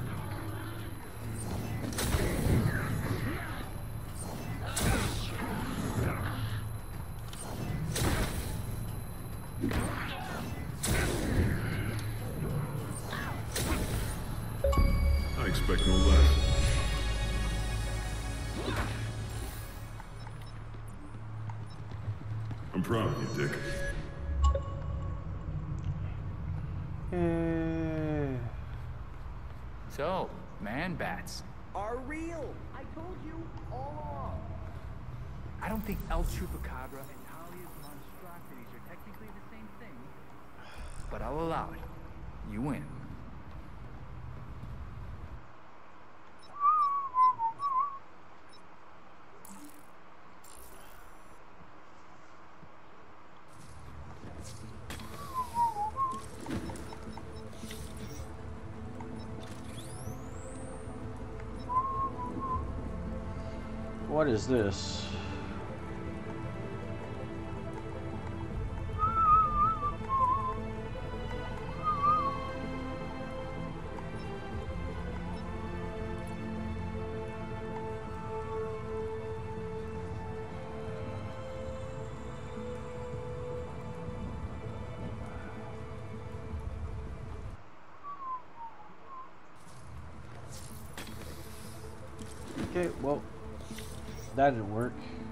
I expect no less. I'm proud of you, Dick. So, man bats. Are real! I told you all along. I don't think El Chupacabra and Talia's monstrosities are technically the same thing, but I'll allow it. You win. What is this? Okay, well, that didn't work.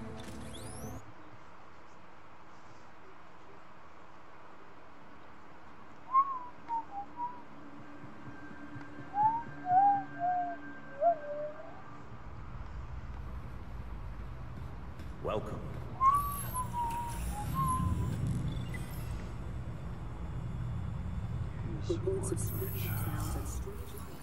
Welcome. Reports of strange sounds and strange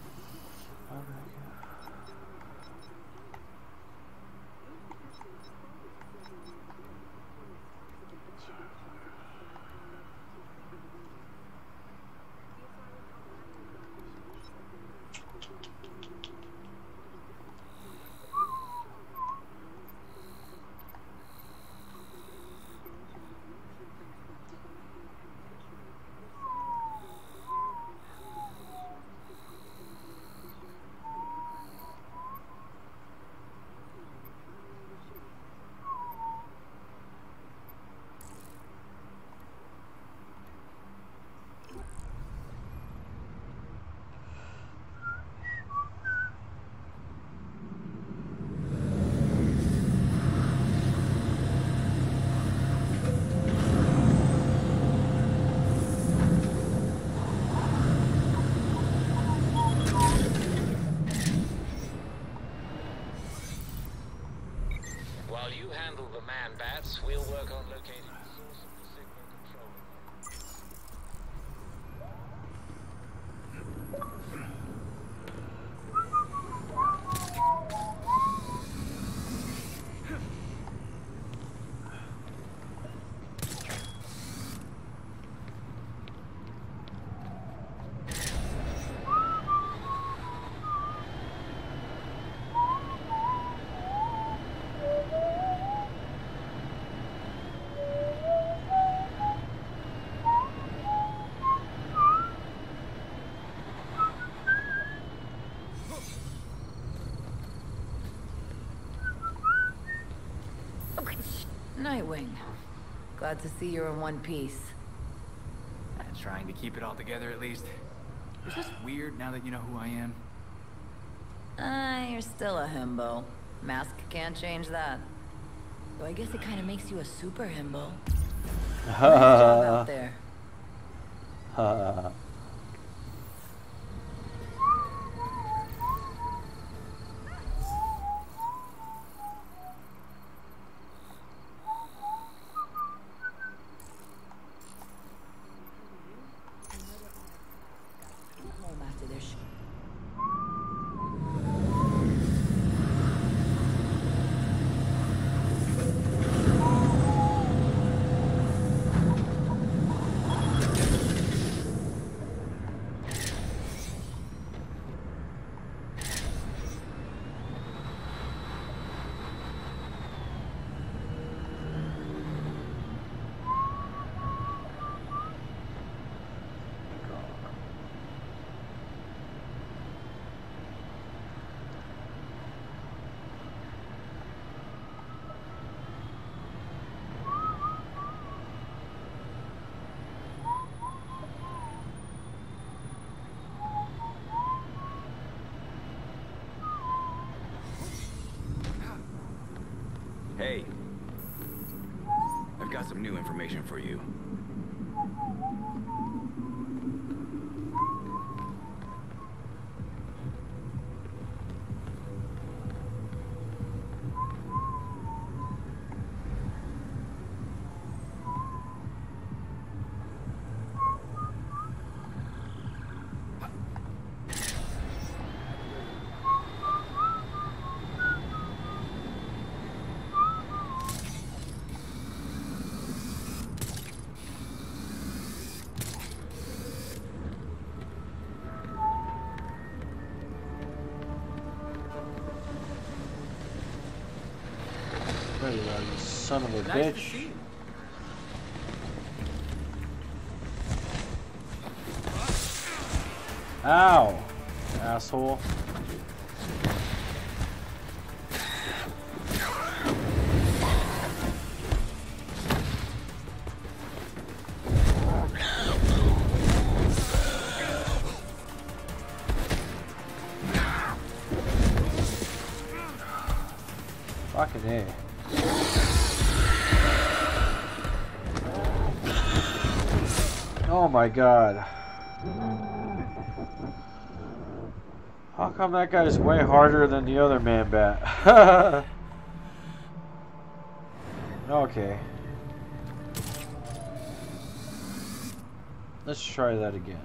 While you handle the man-bats, we'll work on locating the source of the signal control. Nightwing. Glad to see you're in one piece. I'm trying to keep it all together at least. Is this weird now that you know who I am? Ah, uh, you're still a himbo. Mask can't change that. Though I guess it kind of makes you a super himbo. Nice job out there. Ha. Hey. I've got some new information for you. There you are, you son of a Nice to bitch. see you. Ow, asshole. Fucking A. Oh my god. How come that guy's way harder than the other man bat? Okay. Let's try that again.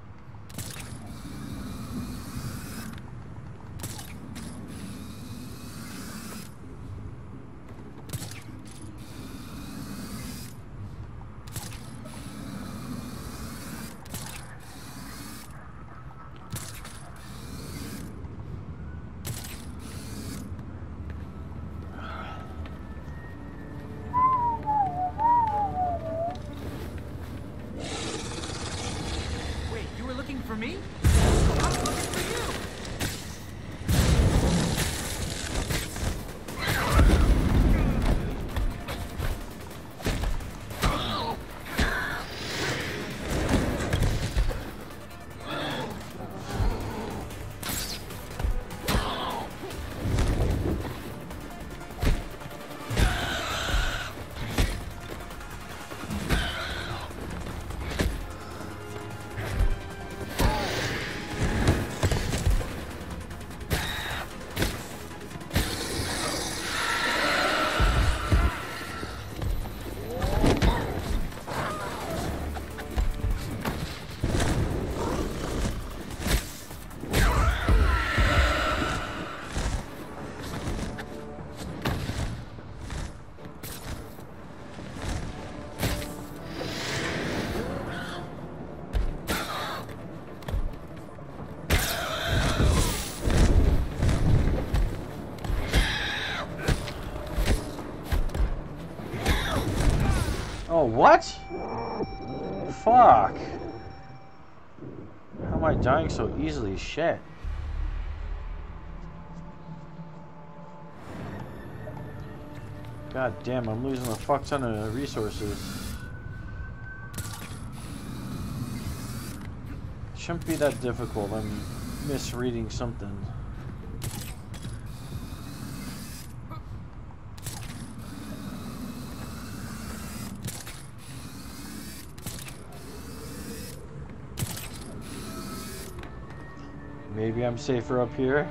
For me? Oh, what? Fuck. How am I dying so easily? Shit. God damn, I'm losing a fuck ton of resources. Shouldn't be that difficult. I'm misreading something. Maybe I'm safer up here.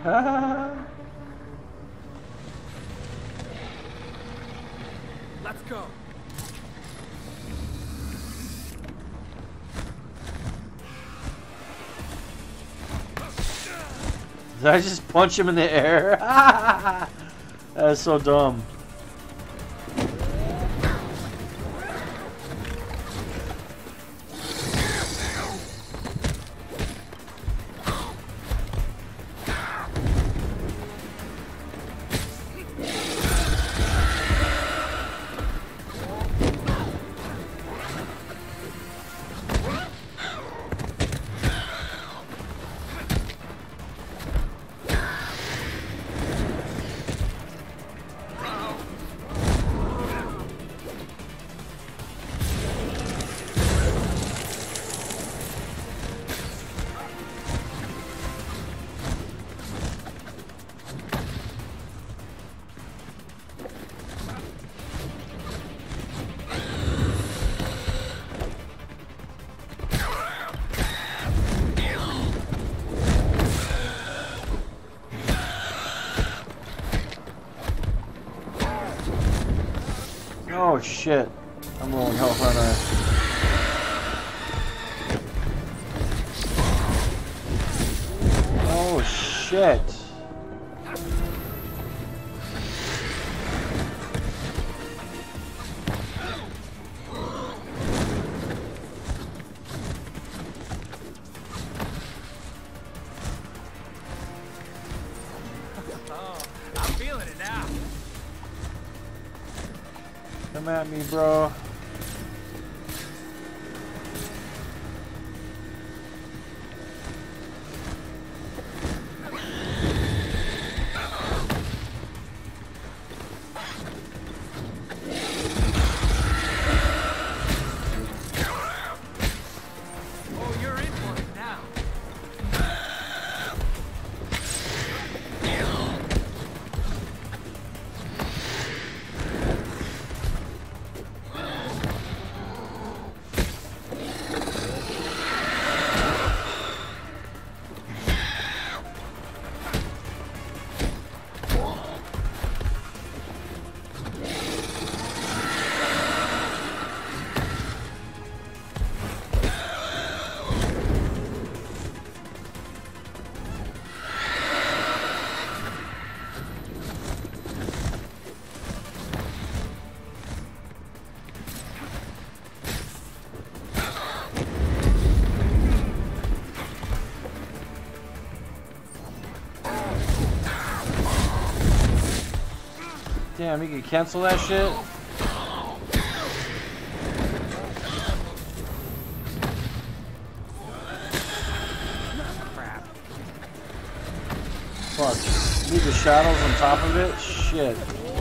Let's go. Did I just punch him in the air? That's so dumb. Oh shit, I'm rolling health, aren't I? Oh shit. Oh, I'm feeling it now. Come at me, bro. Oh, you're in for it now. Damn, you can cancel that shit? Crap. Fuck. Leave the shadows on top of it? Shit.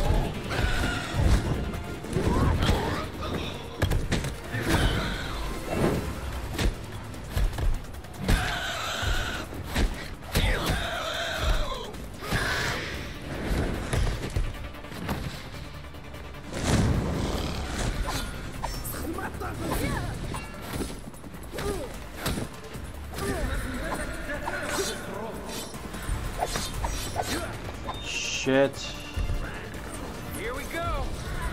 Shit. Here we go.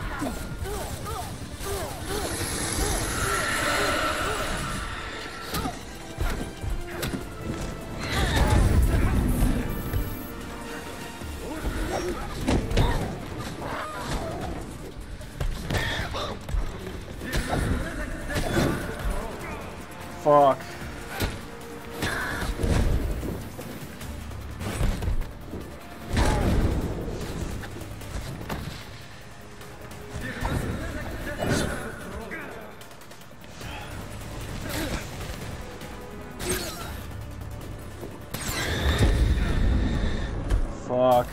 Fuck. Fuck.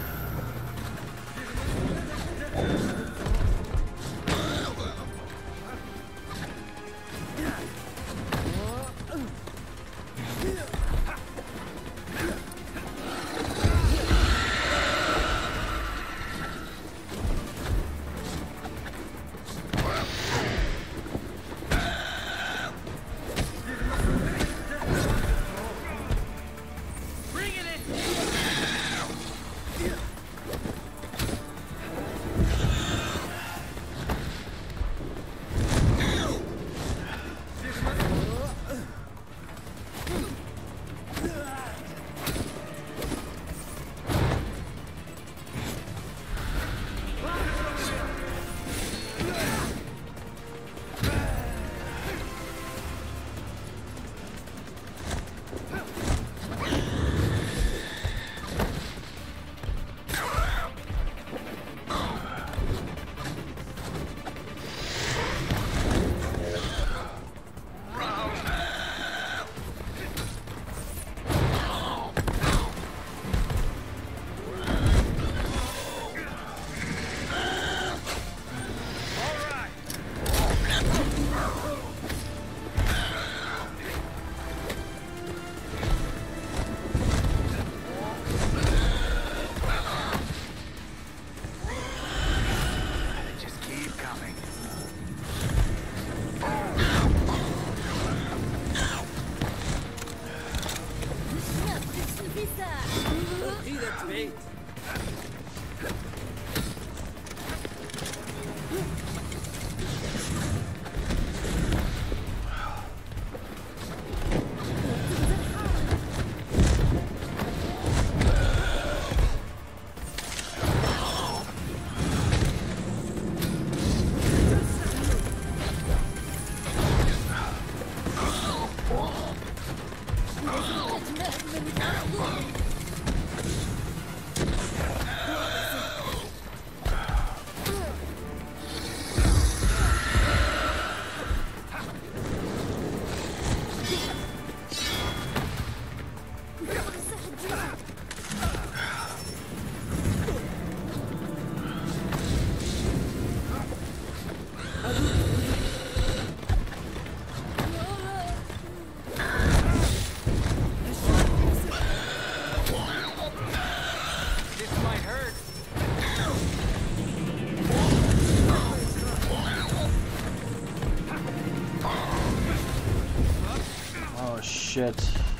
Shit.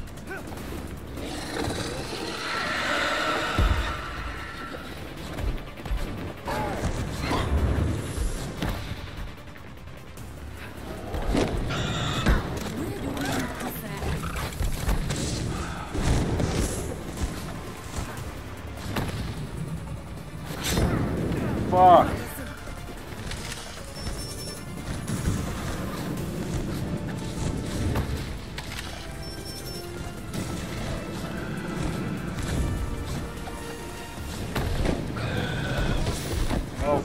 Fuck.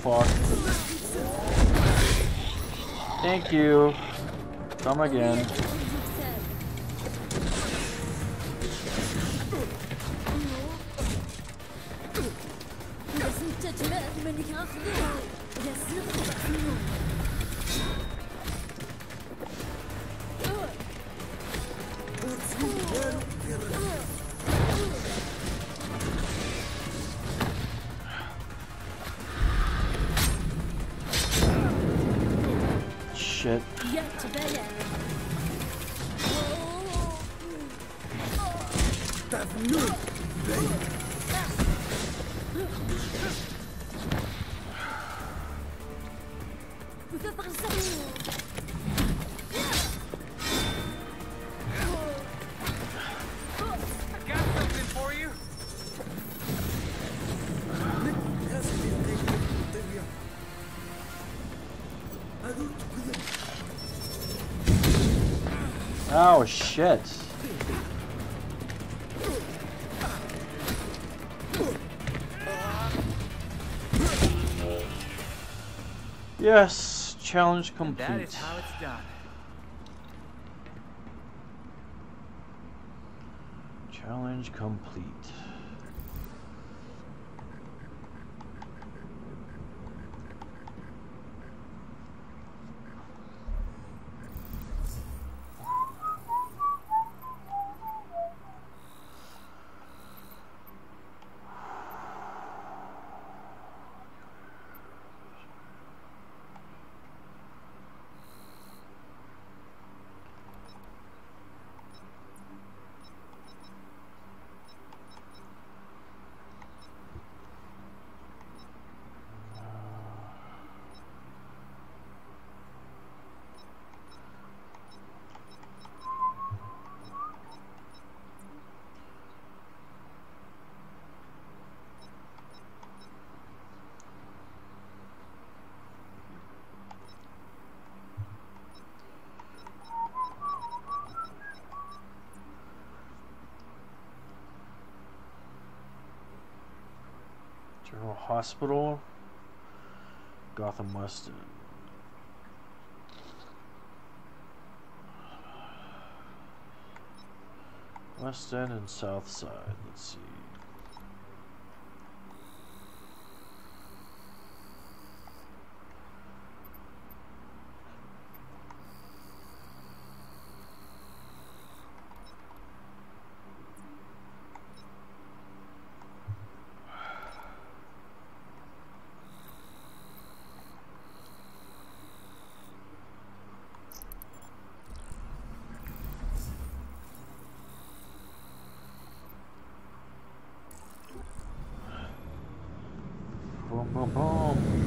fuck. Thank you. Come again. Shit. Oh shit. Yes, challenge complete. And that is how it's done. Challenge complete. General Hospital, Gotham West End. West End and South Side. Let's see. Boom, boom, boom.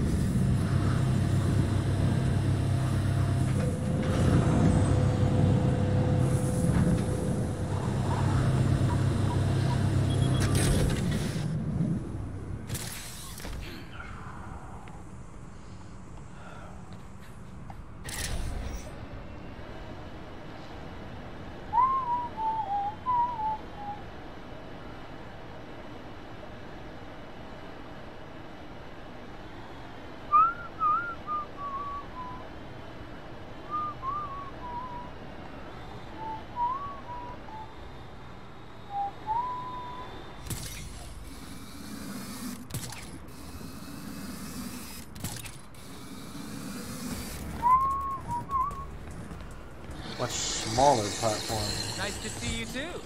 Much smaller platform. Nice to see you too.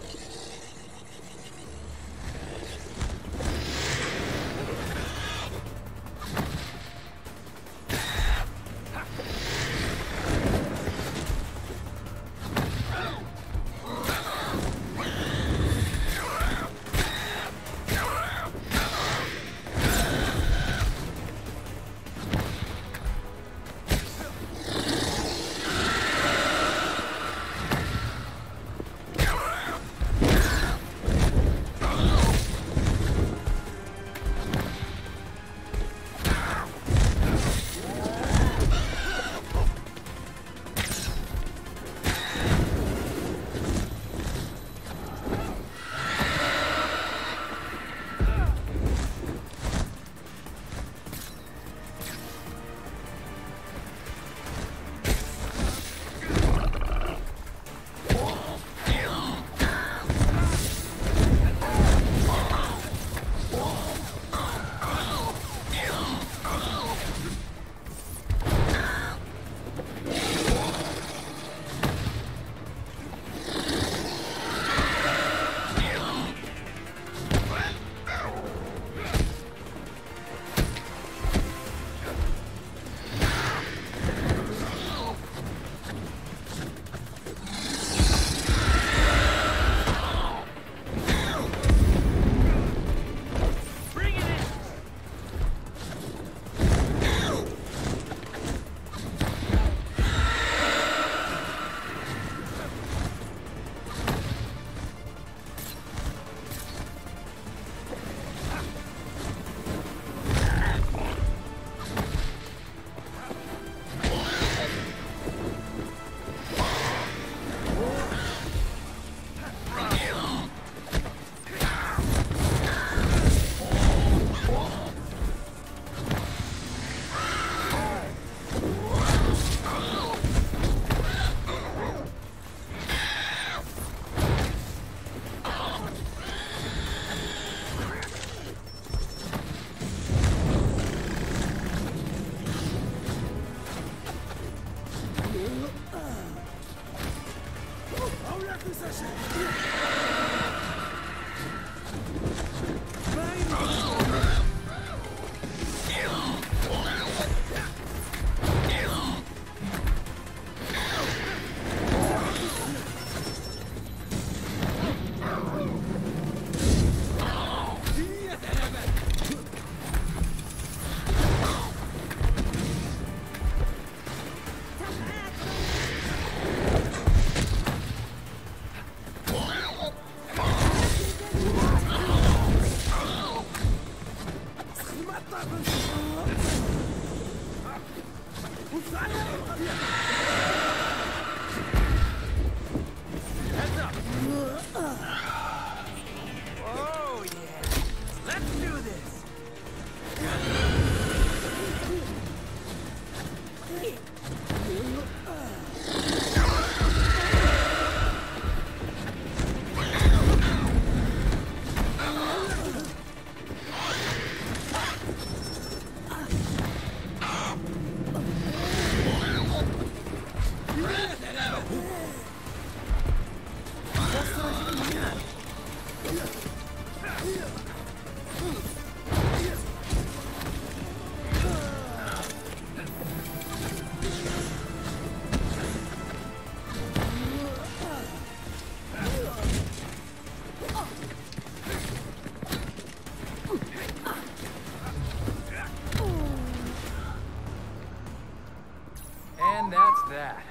And that's that.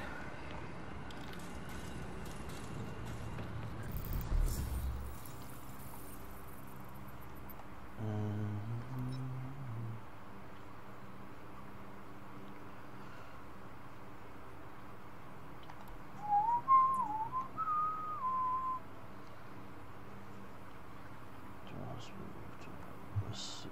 Let's see.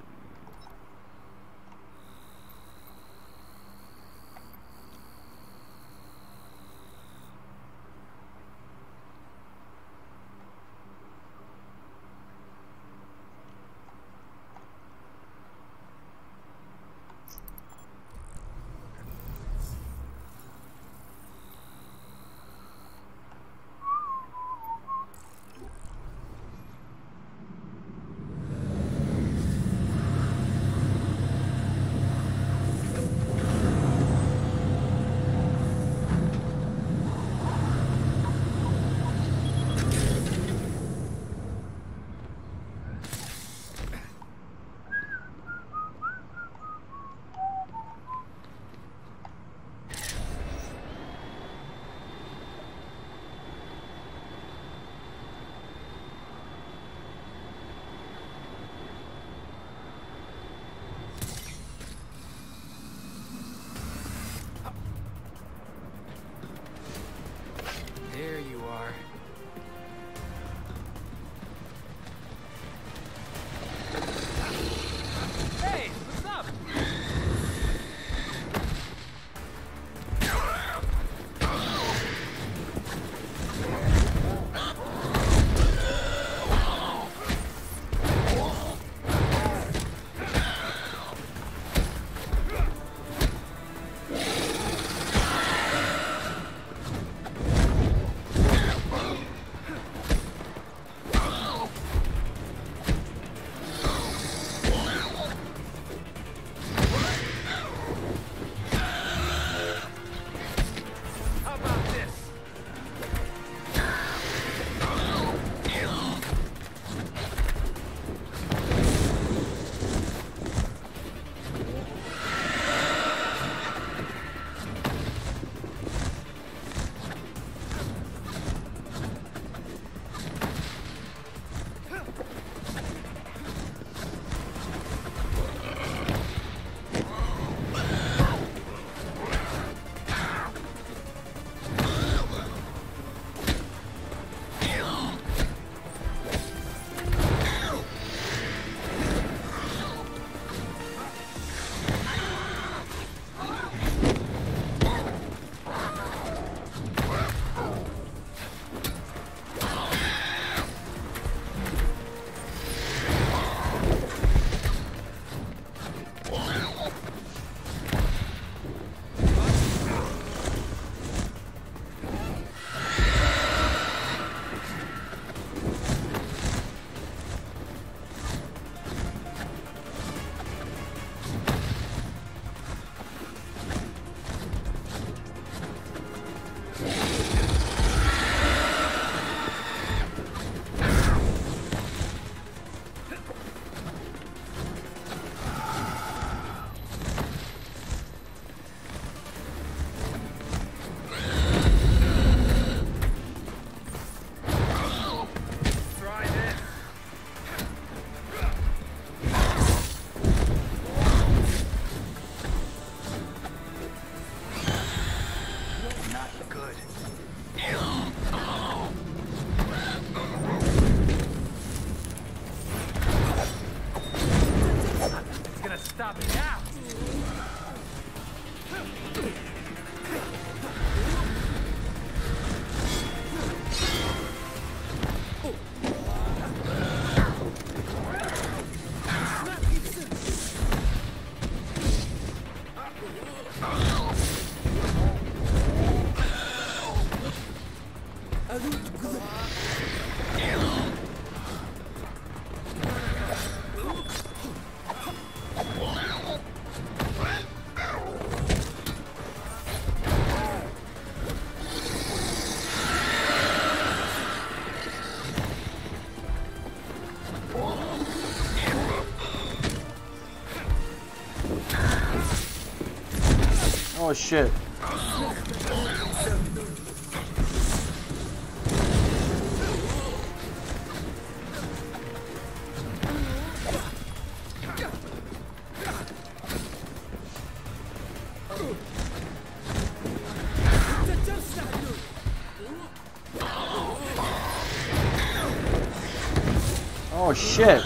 There you are. Hey, what's up? Stop it now! Oh shit. Oh shit.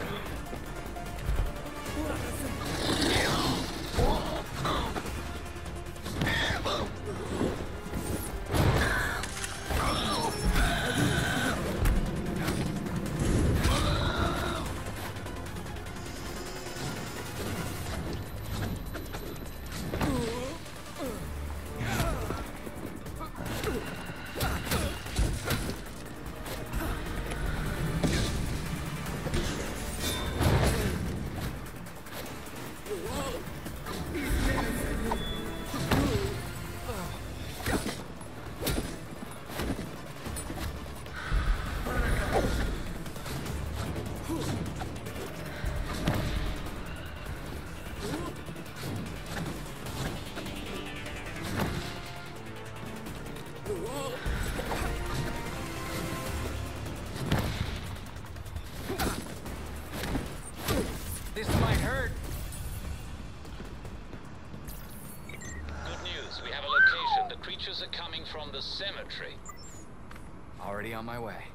This might hurt. Good news. We have a location. The creatures are coming from the cemetery. Already on my way.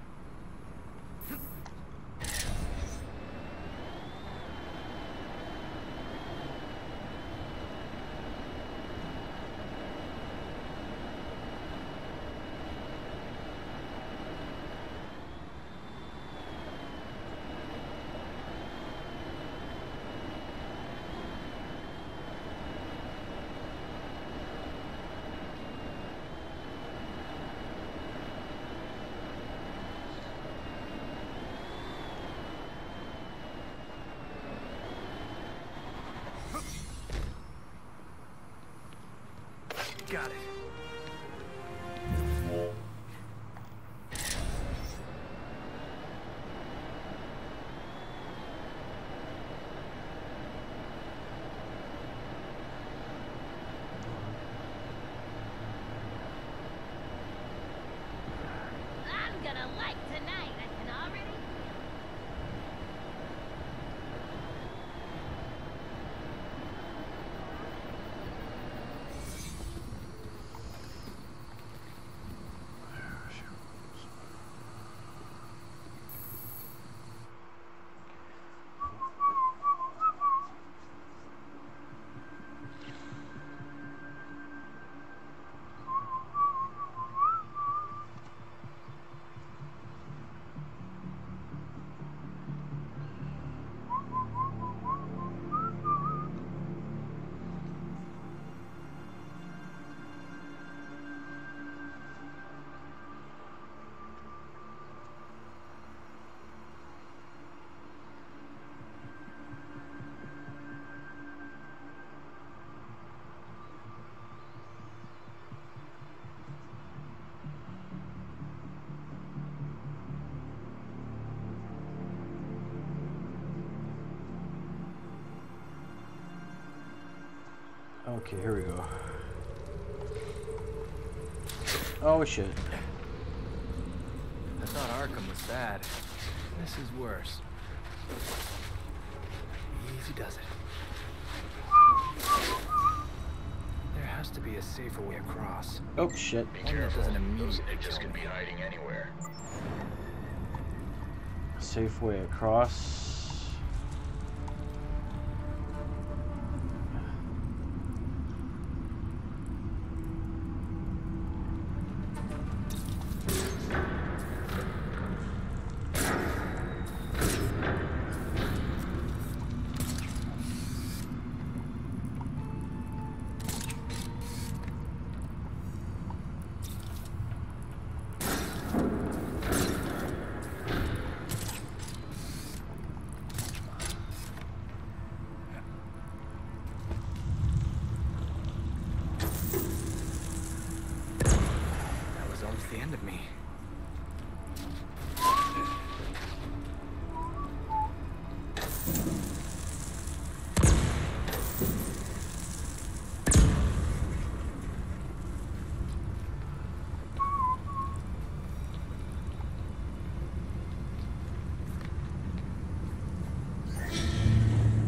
Got it. I'm gonna like tonight, I can already. Okay, here we go. Oh shit. I thought Arkham was bad. This is worse. Easy does it. There has to be a safer way across. Oh shit. Be One that careful. doesn't Those immediately ninjas kill could me. be hiding anywhere. Safe way across.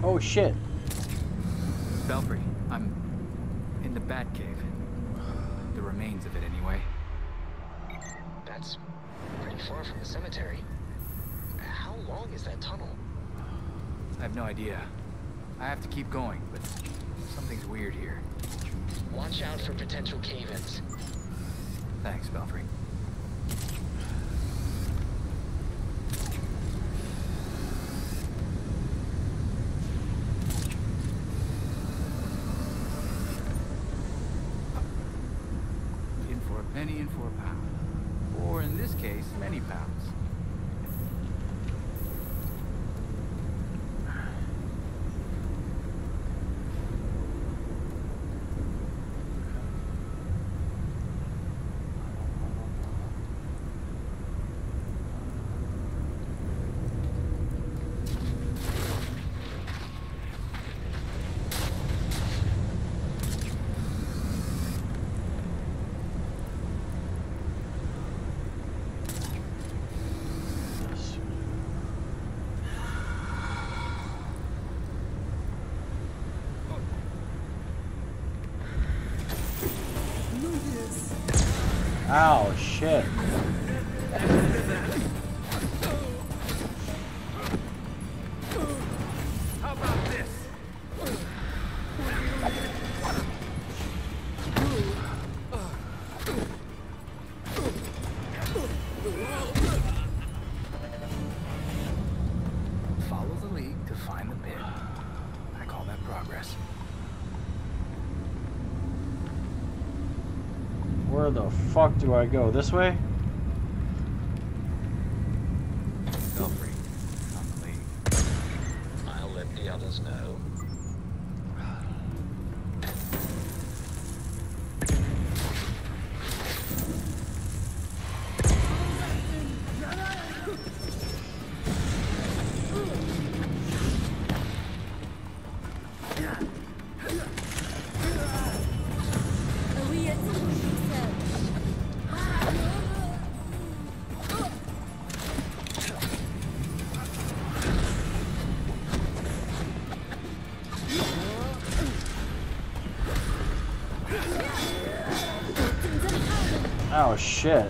Oh shit. Belfry, I'm in the Batcave. The remains of it, anyway. That's pretty far from the cemetery. How long is that tunnel? I have no idea. I have to keep going, but something's weird here. Watch out for potential cave-ins. Thanks, Belfry. In for a penny, in for a pound. Or in this case, many pounds. Ow, shit. How about this? Follow the lead to find the pit. I call that progress. Where the fuck do I go? This way? Belfry, on the lead. I'll let the others know. Oh shit.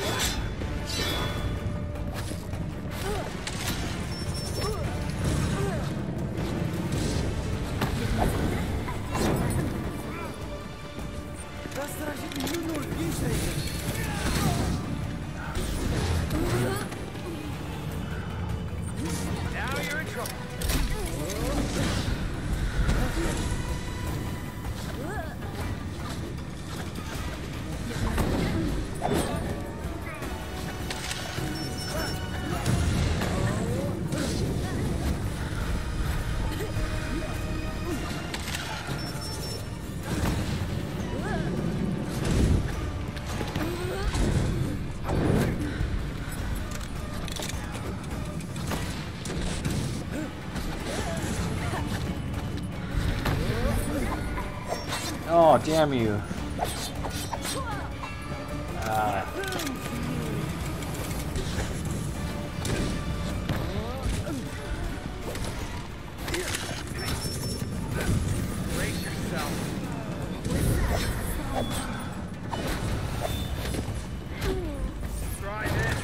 Now you're in trouble. Oh, damn you. Ah. Brace yourself. Try this.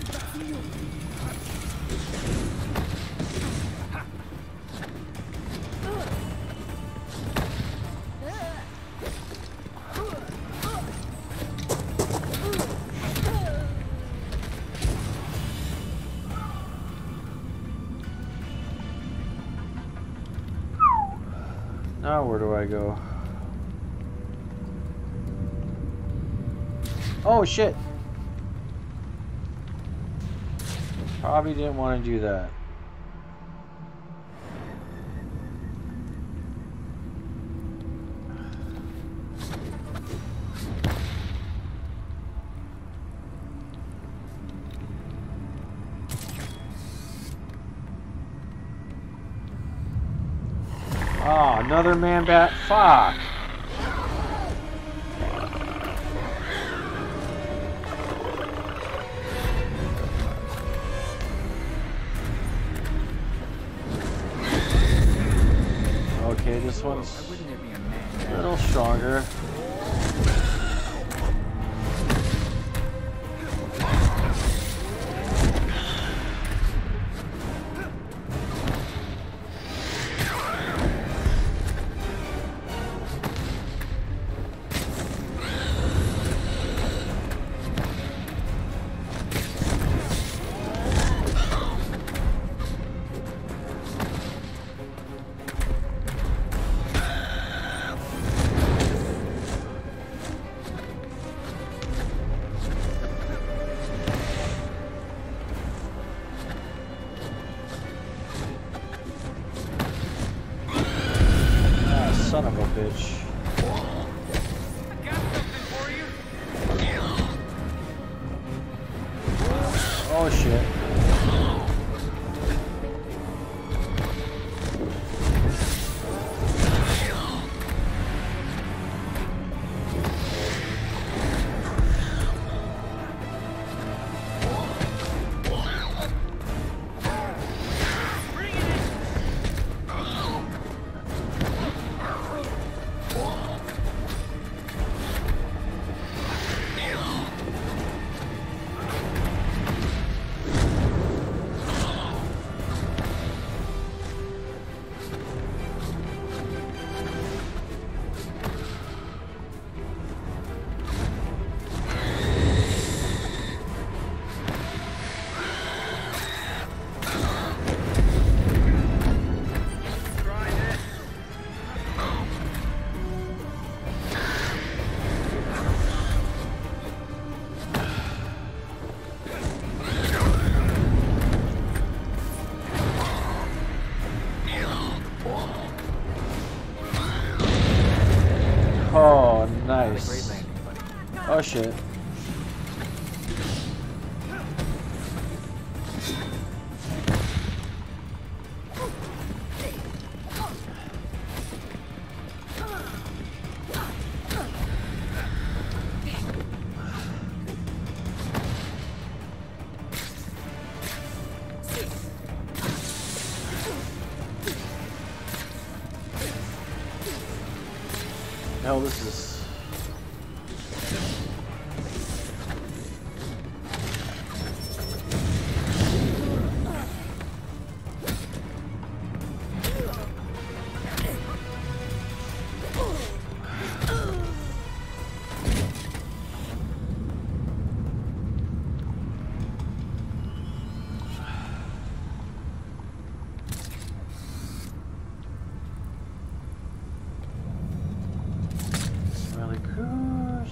Now where do I go? Oh shit! Probably didn't want to do that. Oh, another man bat. Fuck. Okay, this one's a little stronger. Son of a bitch. I got something for you. Oh shit. Oh, nice. Oh shit. Hell, this is... Smelly Cruise.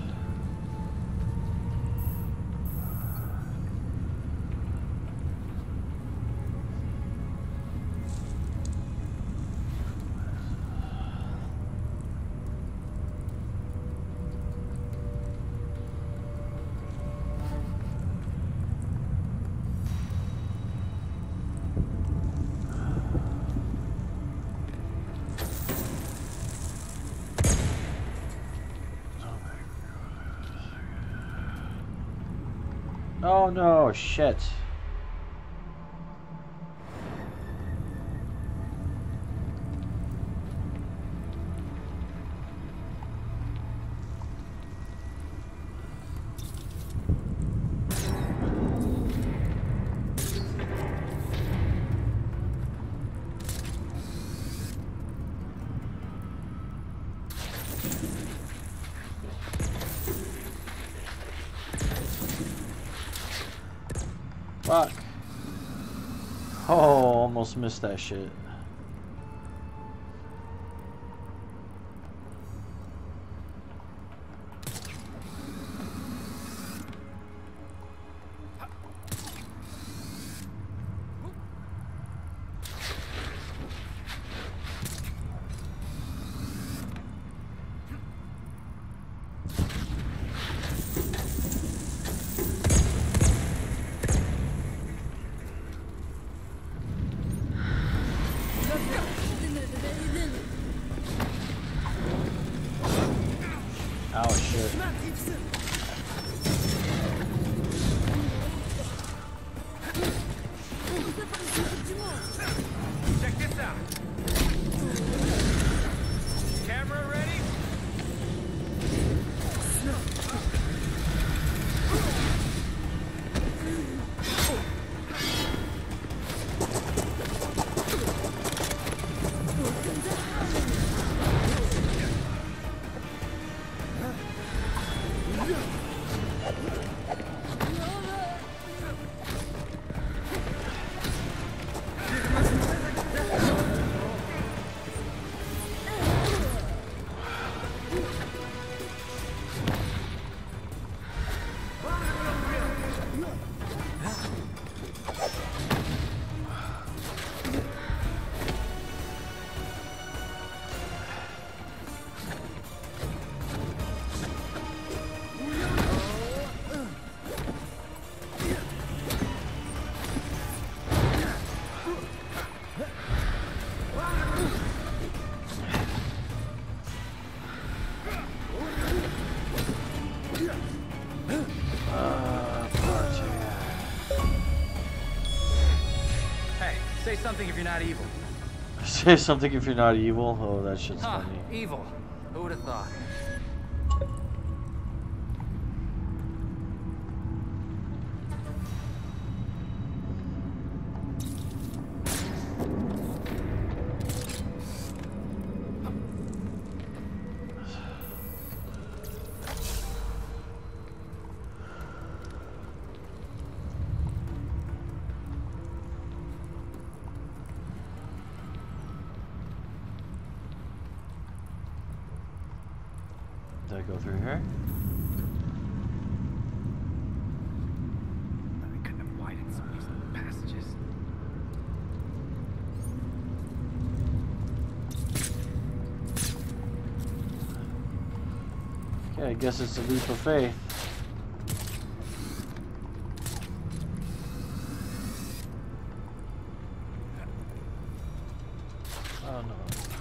Oh no, shit. Fuck. Oh, almost missed that shit. Oh shit. Check this out. Say something if you're not evil. Say something if you're not evil. Oh, that shit's Huh, funny. evil. Who would have thought? Did I go through here? I couldn't have widened some of these passages. Okay, I guess it's a leap of faith. Oh no.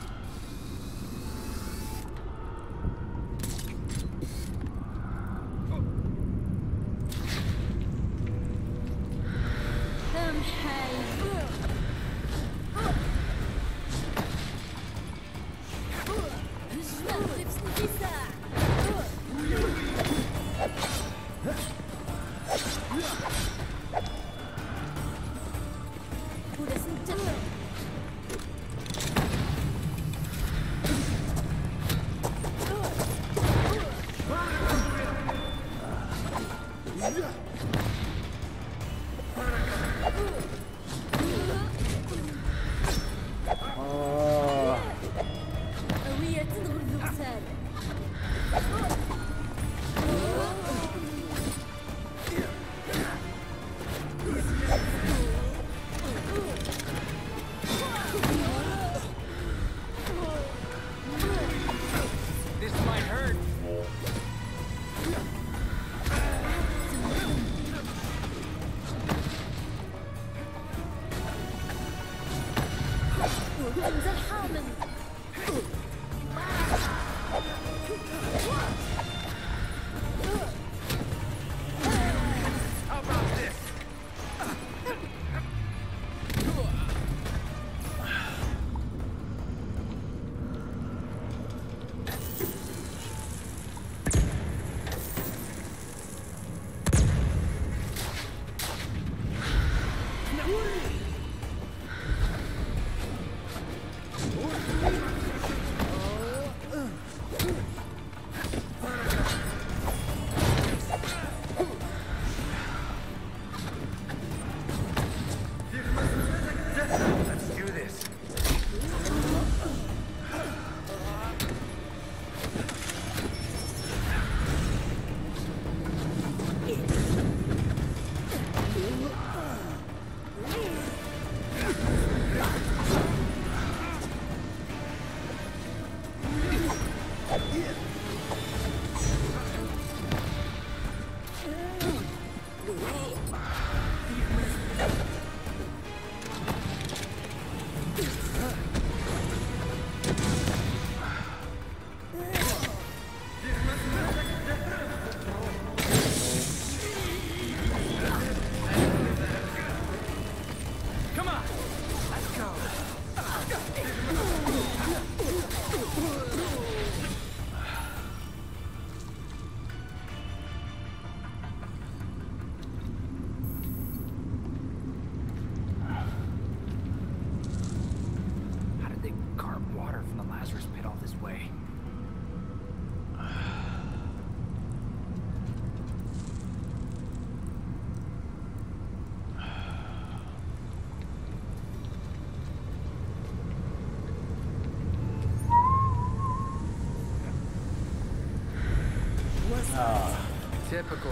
Typical.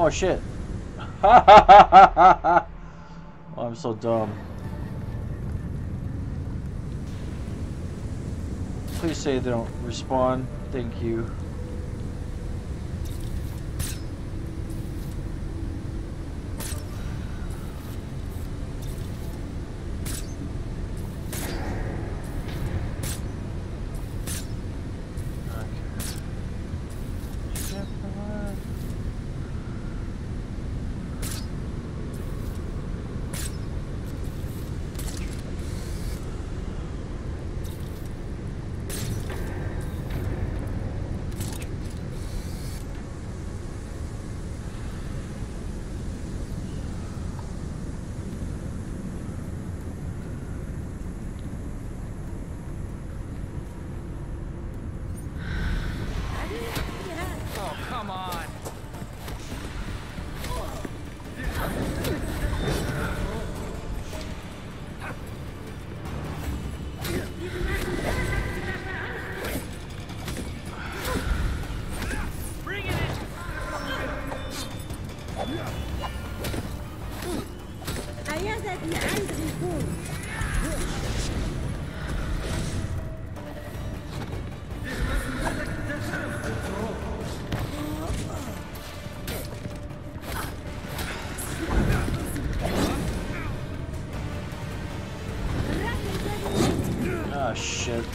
Oh shit. Oh, I'm so dumb. Please say they don't respawn. Thank you. Ah, shit.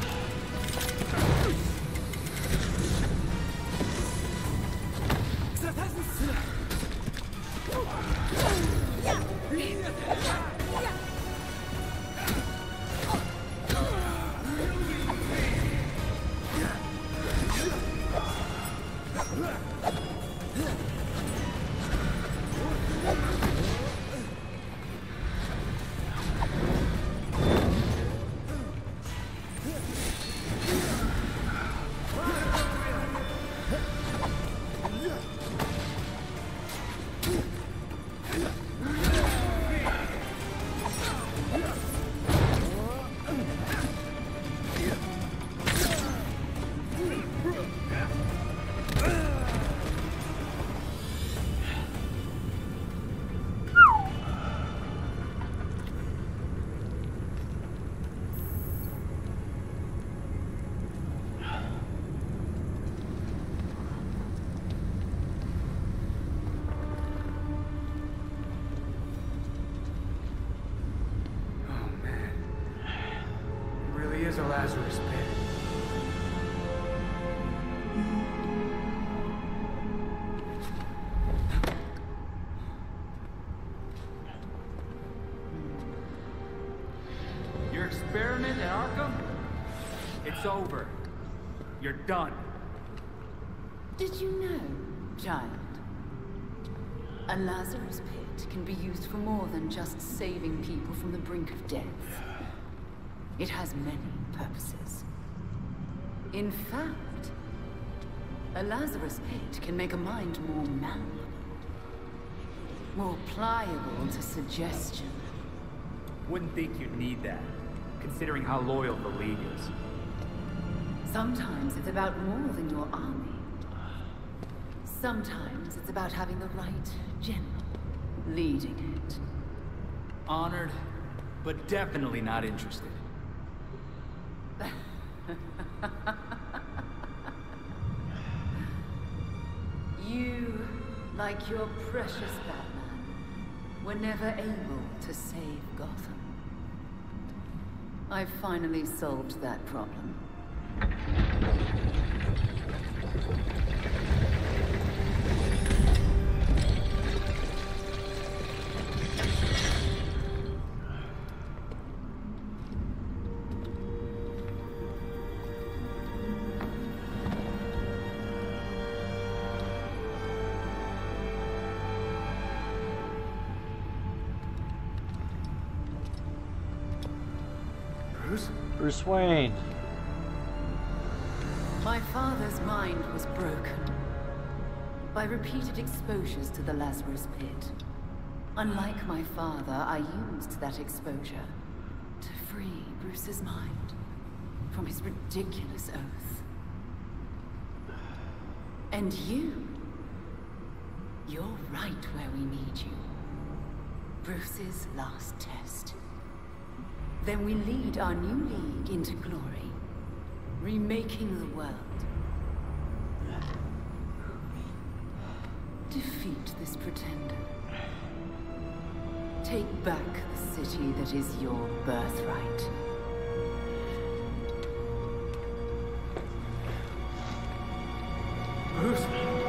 A Lazarus pit. Your experiment at Arkham? It's over. You're done. Did you know, child? A Lazarus pit can be used for more than just saving people from the brink of death. It has many purposes. In fact, a Lazarus pit can make a mind more malleable, more pliable to suggestion. Wouldn't think you'd need that, considering how loyal the League is. Sometimes it's about more than your army. Sometimes it's about having the right general leading it. Honored, but definitely not interested. You, like your precious Batman, were never able to save Gotham. I've finally solved that problem. Bruce? Bruce Wayne. My father's mind was broken by repeated exposures to the Lazarus Pit. Unlike my father, I used that exposure to free Bruce's mind from his ridiculous oath. And you, You're right where we need you. Bruce's last test. Then we lead our new league into glory, remaking the world. Defeat this pretender. Take back the city that is your birthright. Bruce?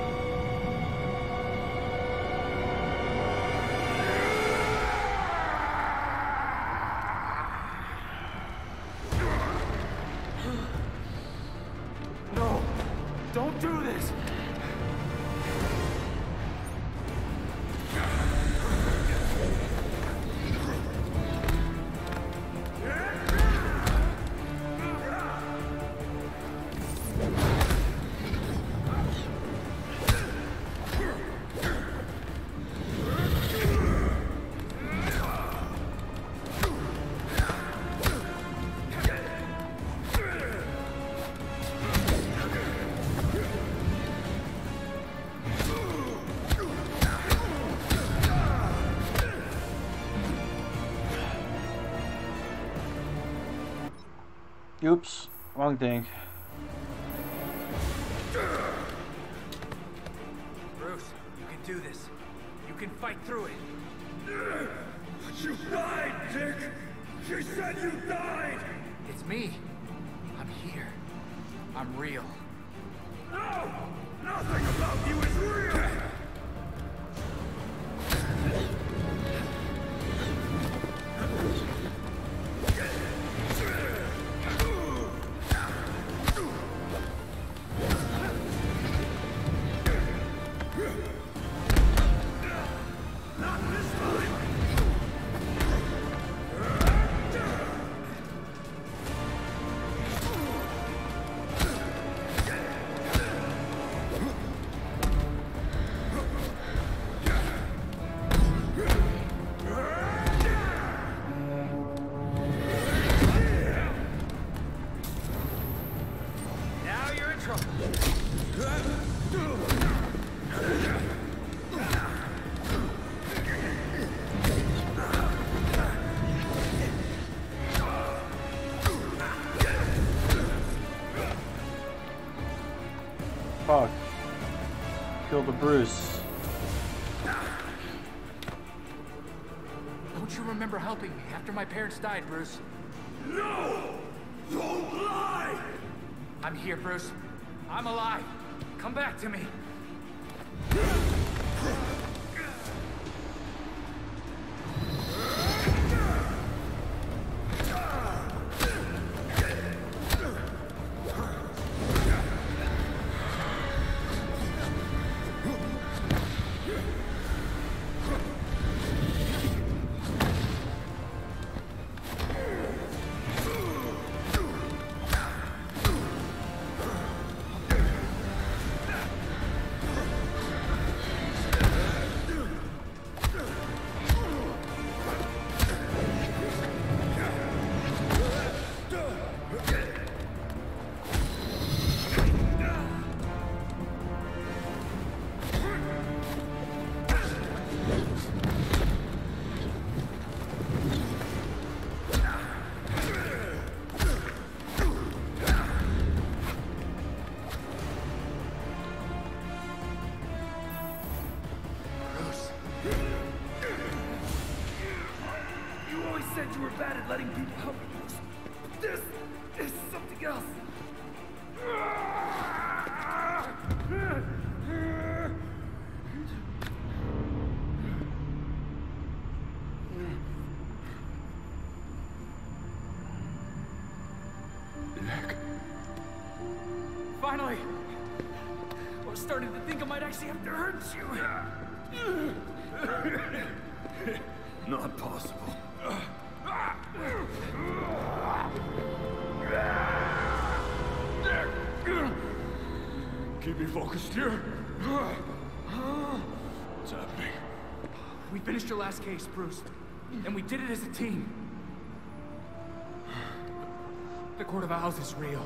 No! Don't do this! Oops, wrong thing. Bruce, you can do this. You can fight through it. But you died, Dick! She said you died! It's me. I'm here. I'm real. No! Nothing about you is real! Fuck. Killed the Bruce. Don't you remember helping me after my parents died, Bruce? No! Don't lie! I'm here, Bruce. I'm alive. Come back to me. You were bad at letting people help you. This is something else. Nick. Finally! I was starting to think I might actually have to hurt you. Not possible. Keep me focused here. What's happening? We finished your last case, Bruce. And we did it as a team. The Court of Owls is real.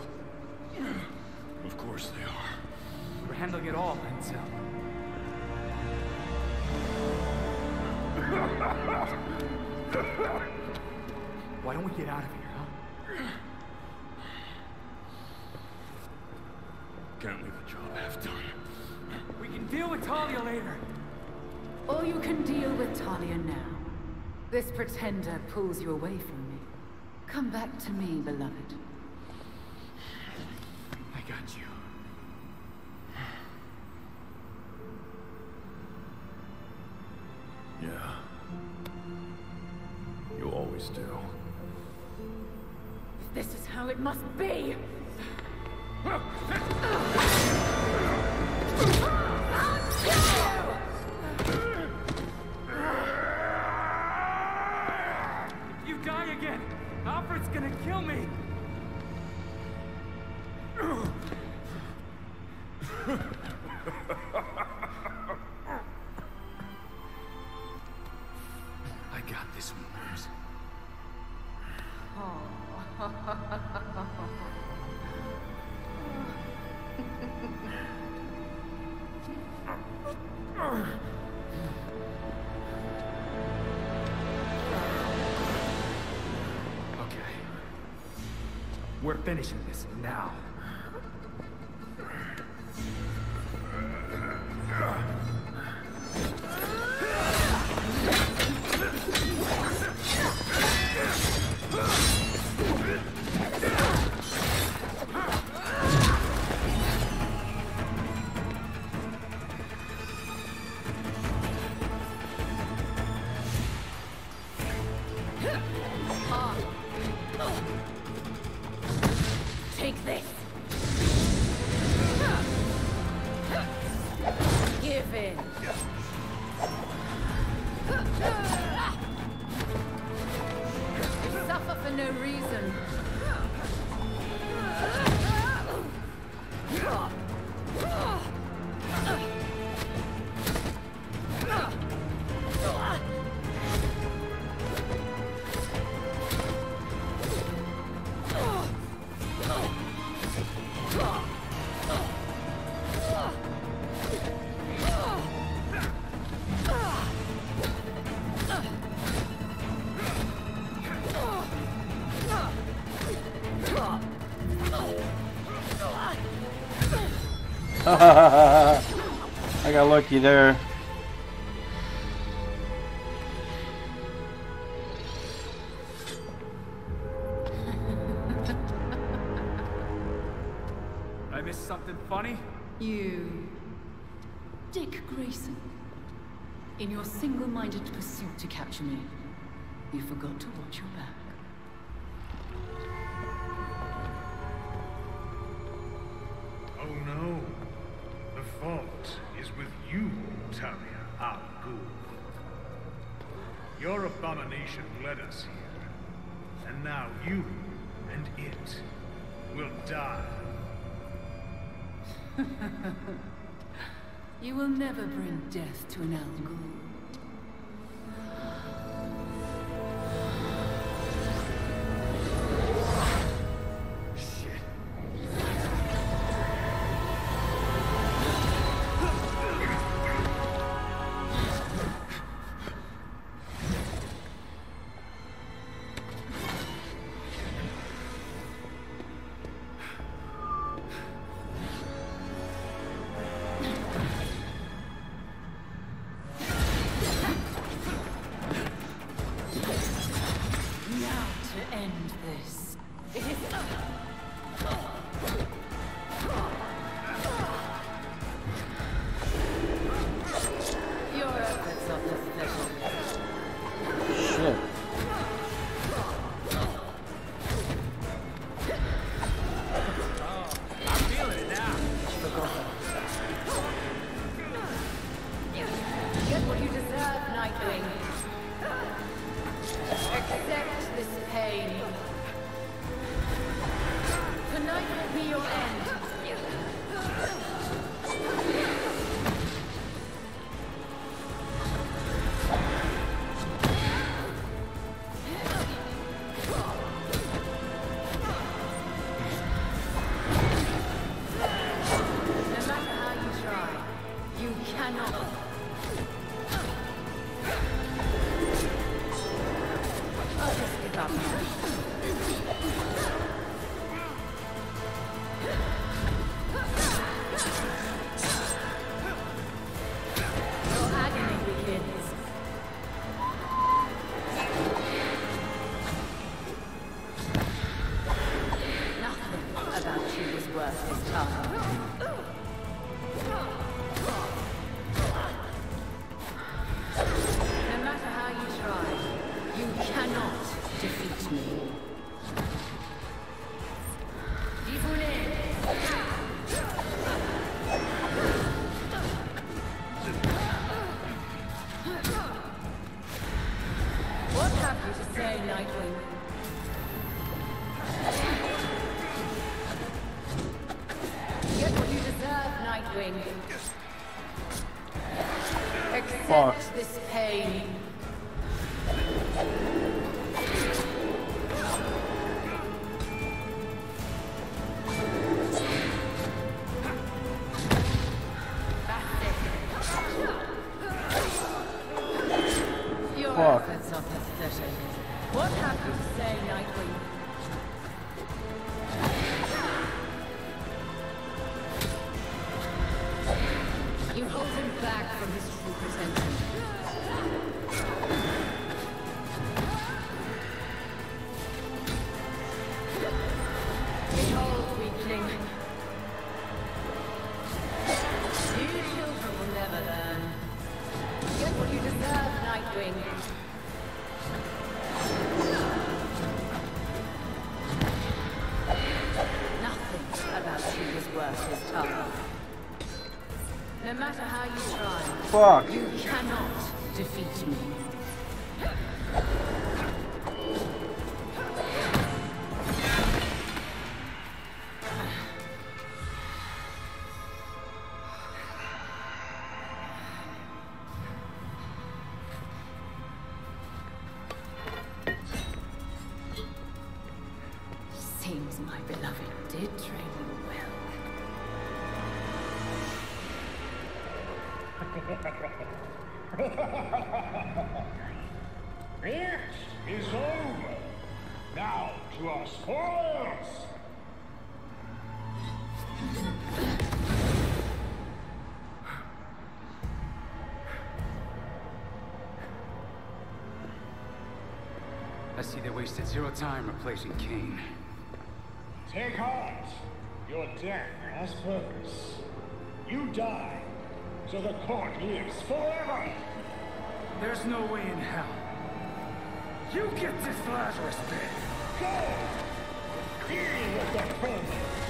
Of course they are. We're handling it all, Ansel. Why don't we get out of here, huh? Can't leave a job half done. We can deal with Talia later. Or you can deal with Talia now. This pretender pulls you away from me. Come back to me, beloved. I got you. Yeah. You always do. This is how it must be! If you die again, Alfred's gonna kill me! I got this one, Bruce. Okay. We're finishing this now. Take this! Give in! You suffer for no reason. I got lucky there. I missed something funny? You... Dick Grayson. In your single-minded pursuit to capture me, you forgot to watch your back. Oh no. The fault is with you, Talia Al Ghul. Your abomination led us here. And now you and it will die. You will never bring death to an Al Ghul. What have you to say, Nightwing? Get what you deserve, Nightwing. Accept Fuck. this pain. Your Fuck. efforts are pathetic. What have you to say, Nightwing? You hold him back from his true potential. Behold, weakling. You children will never learn. Get what you deserve, Nightwing. Nothing about you is worth his time. No matter how you try, Fuck. you cannot defeat me. Seems my beloved did train you well. It is over. Now to our spoils. I see they wasted zero time replacing Kane. Take heart. Your death has purpose. You die, so the court lives forever. There's no way in hell. You get this Lazarus bit. Go! Deal with the friend.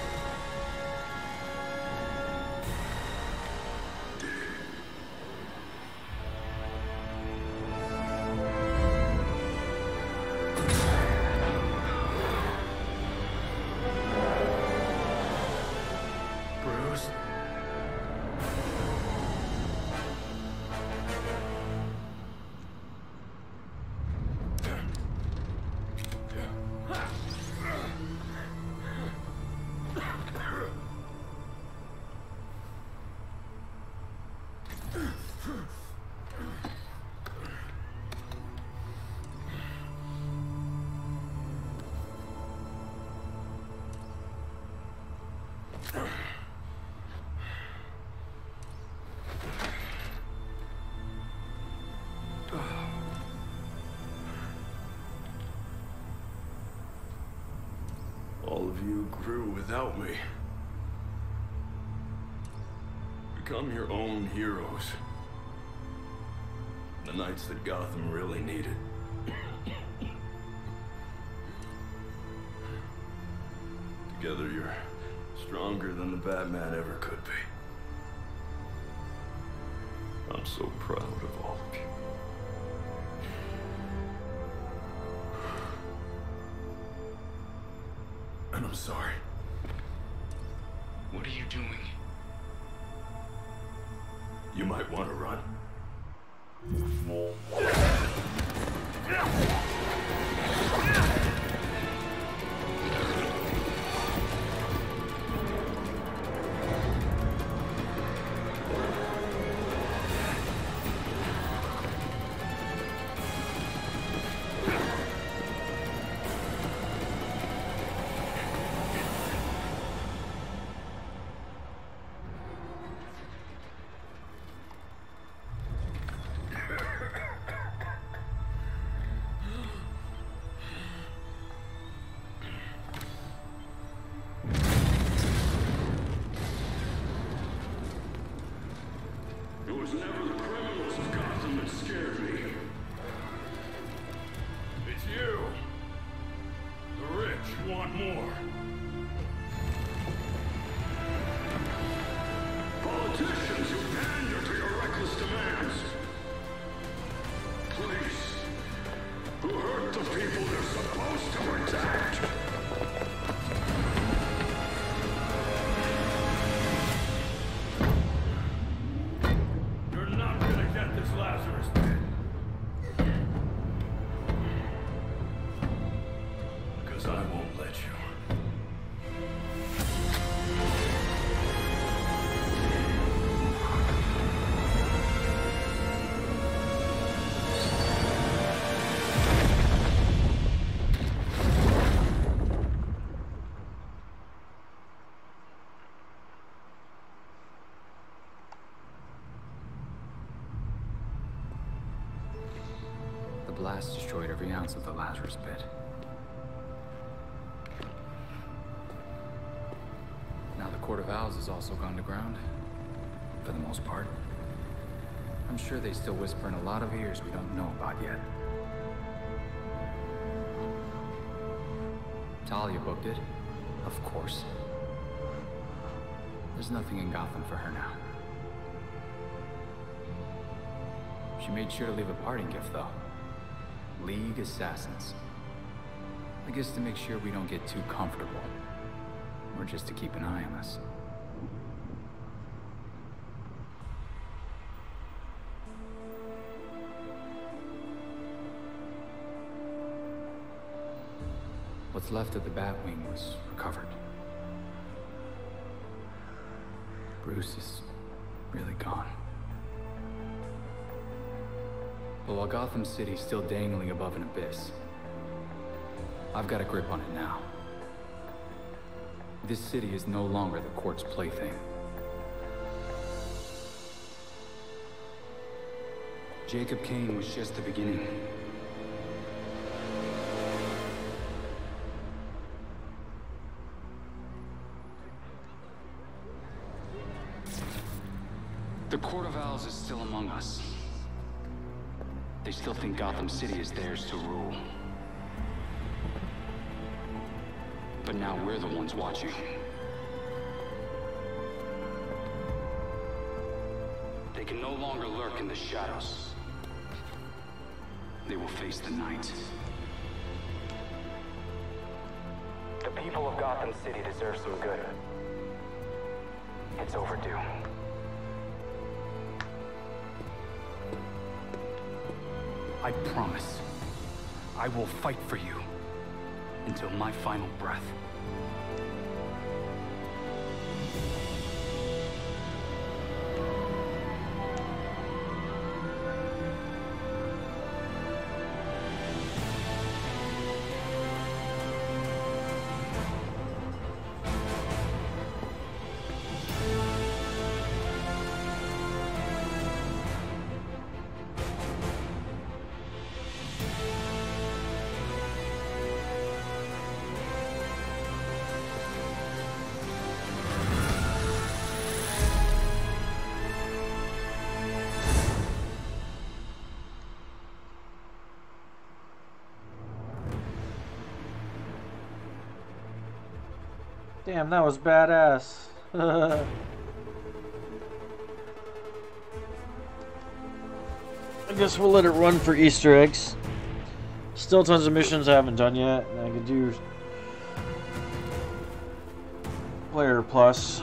Bruce. All of you grew without me. Become your own heroes. The knights that Gotham really needed. Together you're stronger than the Batman ever could be. I'm so proud of all of you. And I'm sorry. What are you doing? You might want to run. It was never the criminals of Gotham that scared me. It's you. The rich want more. Politicians who pander to your reckless demands. Please, close to protect. You're not gonna get this Lazarus pit. Because I won't let you. The blast destroyed every ounce of the Lazarus pit. Now the Court of Owls has also gone to ground. For the most part. I'm sure they still whisper in a lot of ears we don't know about yet. Talia booked it. Of course. There's nothing in Gotham for her now. She made sure to leave a parting gift, though. League Assassins. I guess to make sure we don't get too comfortable. Or just to keep an eye on us. What's left of the Batwing was recovered. Bruce is really gone. But while Gotham City's still dangling above an abyss, I've got a grip on it now. This city is no longer the court's plaything. Jacob Kane was just the beginning. The Court of Owls is still among us. They still think Gotham City is theirs to rule. But now we're the ones watching. They can no longer lurk in the shadows. They will face the night. The people of Gotham City deserve some good. It's overdue. I promise, I will fight for you until my final breath. Damn, that was badass. I guess we'll let it run for Easter eggs. Still tons of missions I haven't done yet. I could do Player Plus.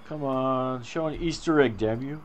Come on, show an Easter egg, damn you.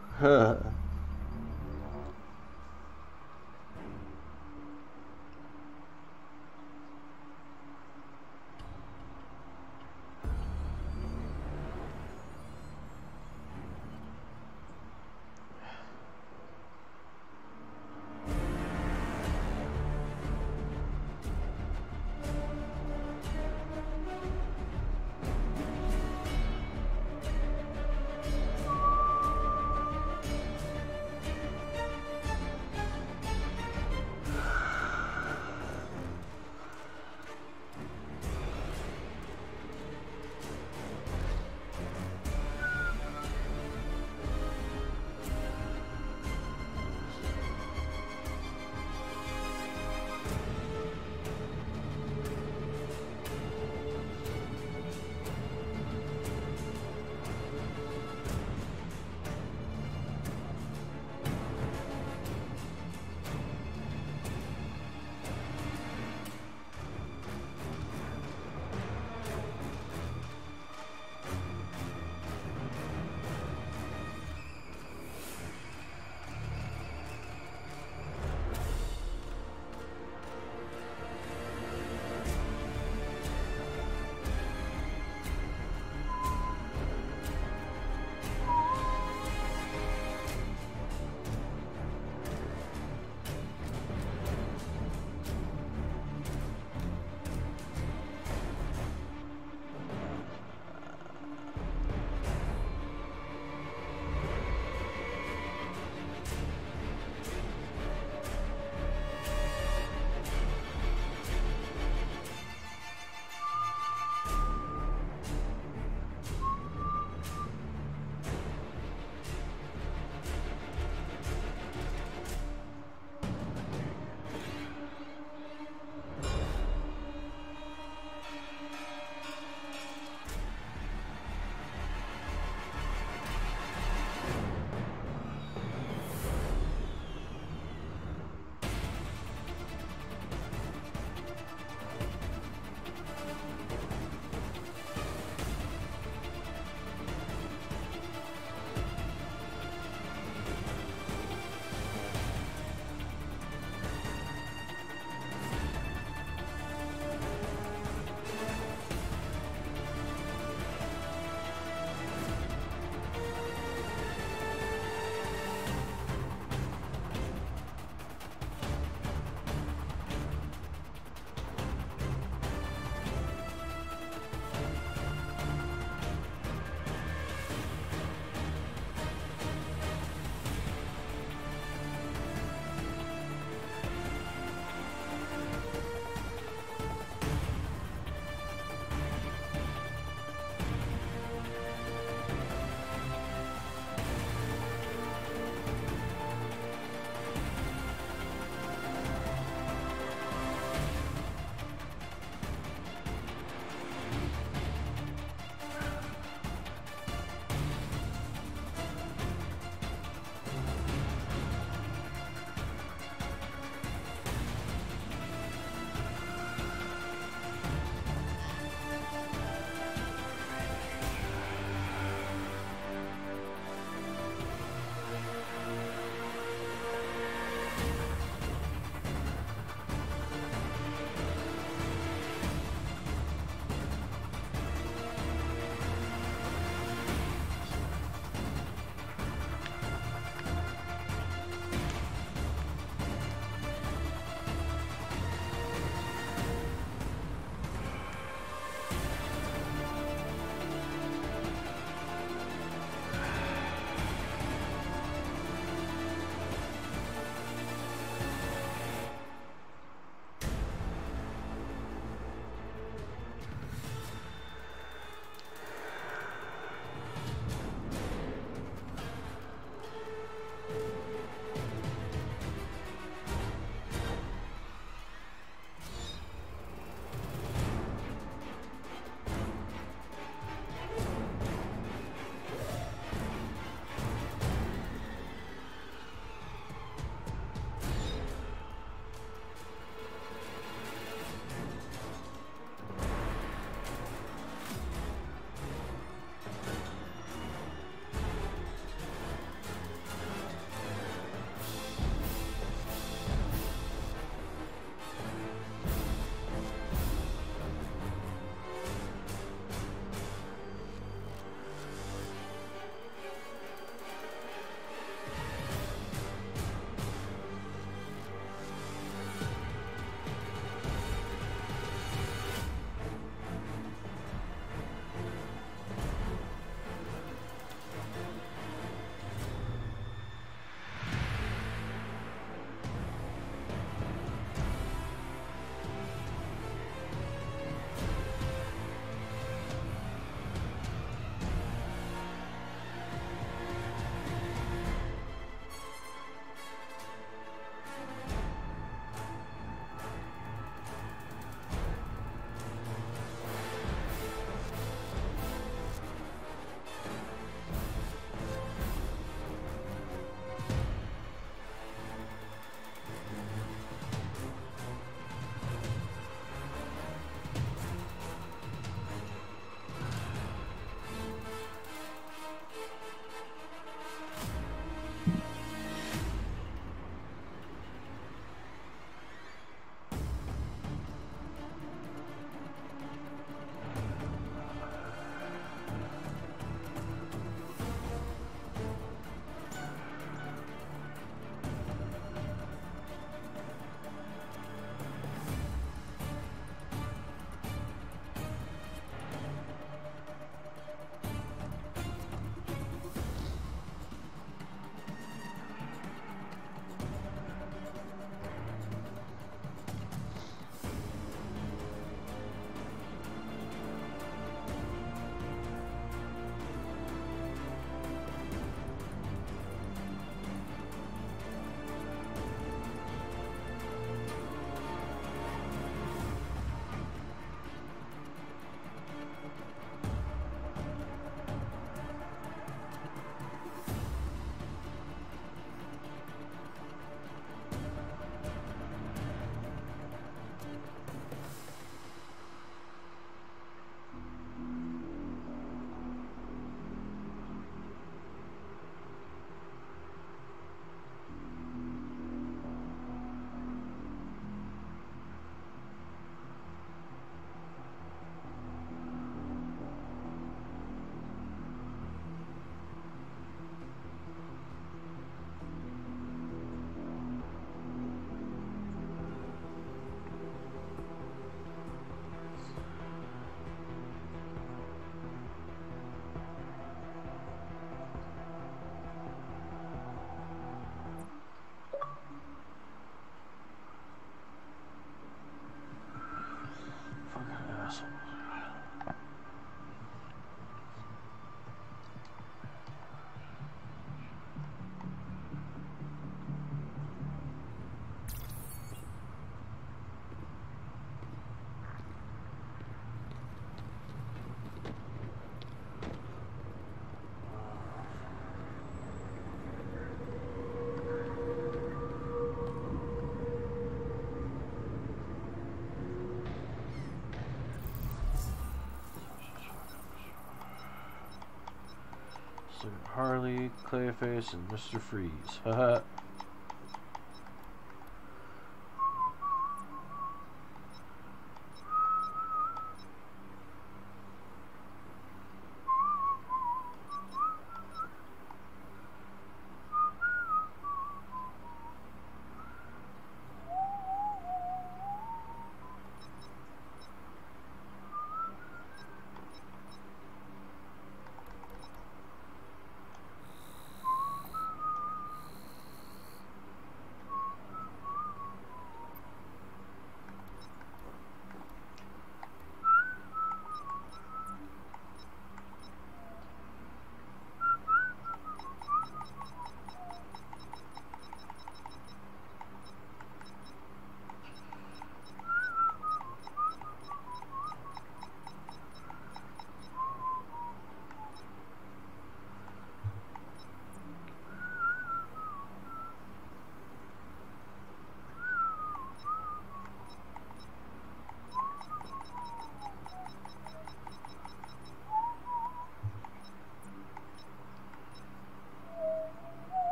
Look at Harley, Clayface, and Mister Freeze. Haha.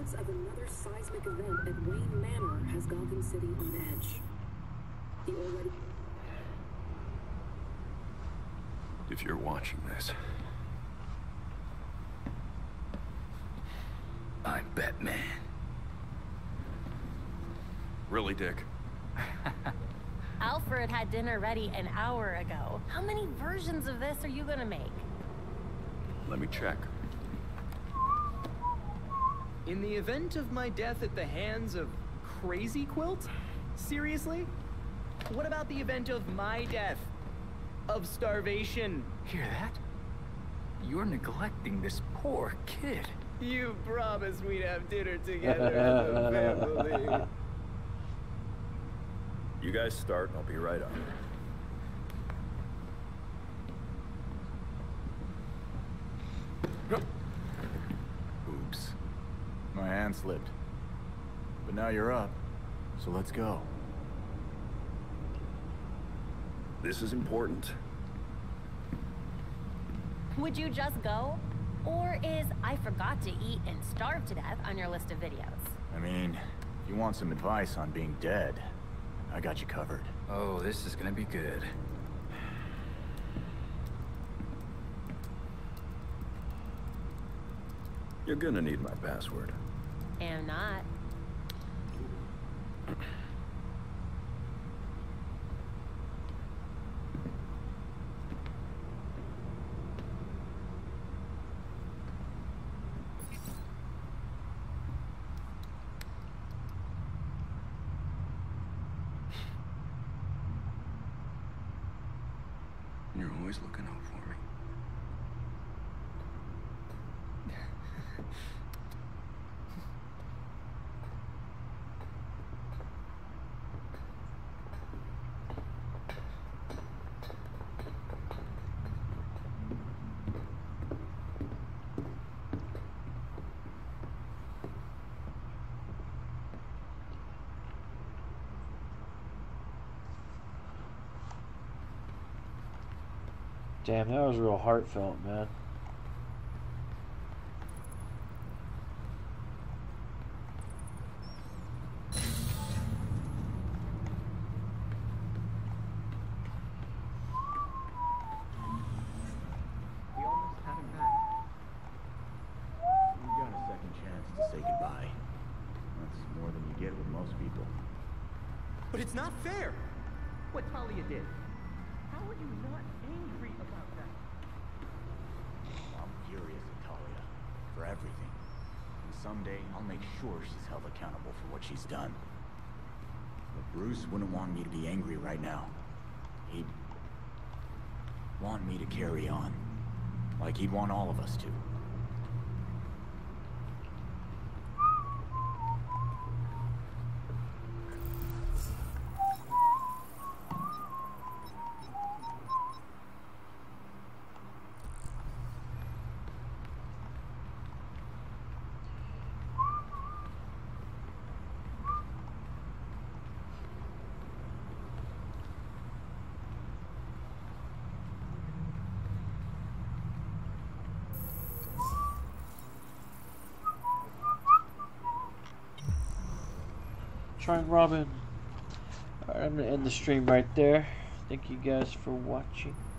Reports of another seismic event at Wayne Manor has Gotham City on edge. The already... If you're watching this, I'm Batman. Really, Dick? Alfred had dinner ready an hour ago. How many versions of this are you gonna make? Let me check. In the event of my death at the hands of Crazy Quilt? Seriously? What about the event of my death? Of starvation? Hear that? You're neglecting this poor kid. You promised we'd have dinner together as a family. You guys start, and I'll be right up. Oops. My hand slipped. But now you're up, so let's go. This is important. Would you just go? Or is I forgot to eat and starve to death on your list of videos? I mean, if you want some advice on being dead, I got you covered. Oh, this is gonna be good. You're gonna need my password. Am not. You're always looking out for me. Damn, that was real heartfelt, man. We almost had him back. You got a second chance to say goodbye. That's more than you get with most people. But it's not fair! What Talia did. How are you not angry about that? I'm furious at Talia. For everything. And someday, I'll make sure she's held accountable for what she's done. But Bruce wouldn't want me to be angry right now. He'd want me to carry on. Like he'd want all of us to. Trying Robin. Alright, I'm gonna end the stream right there. Thank you guys for watching.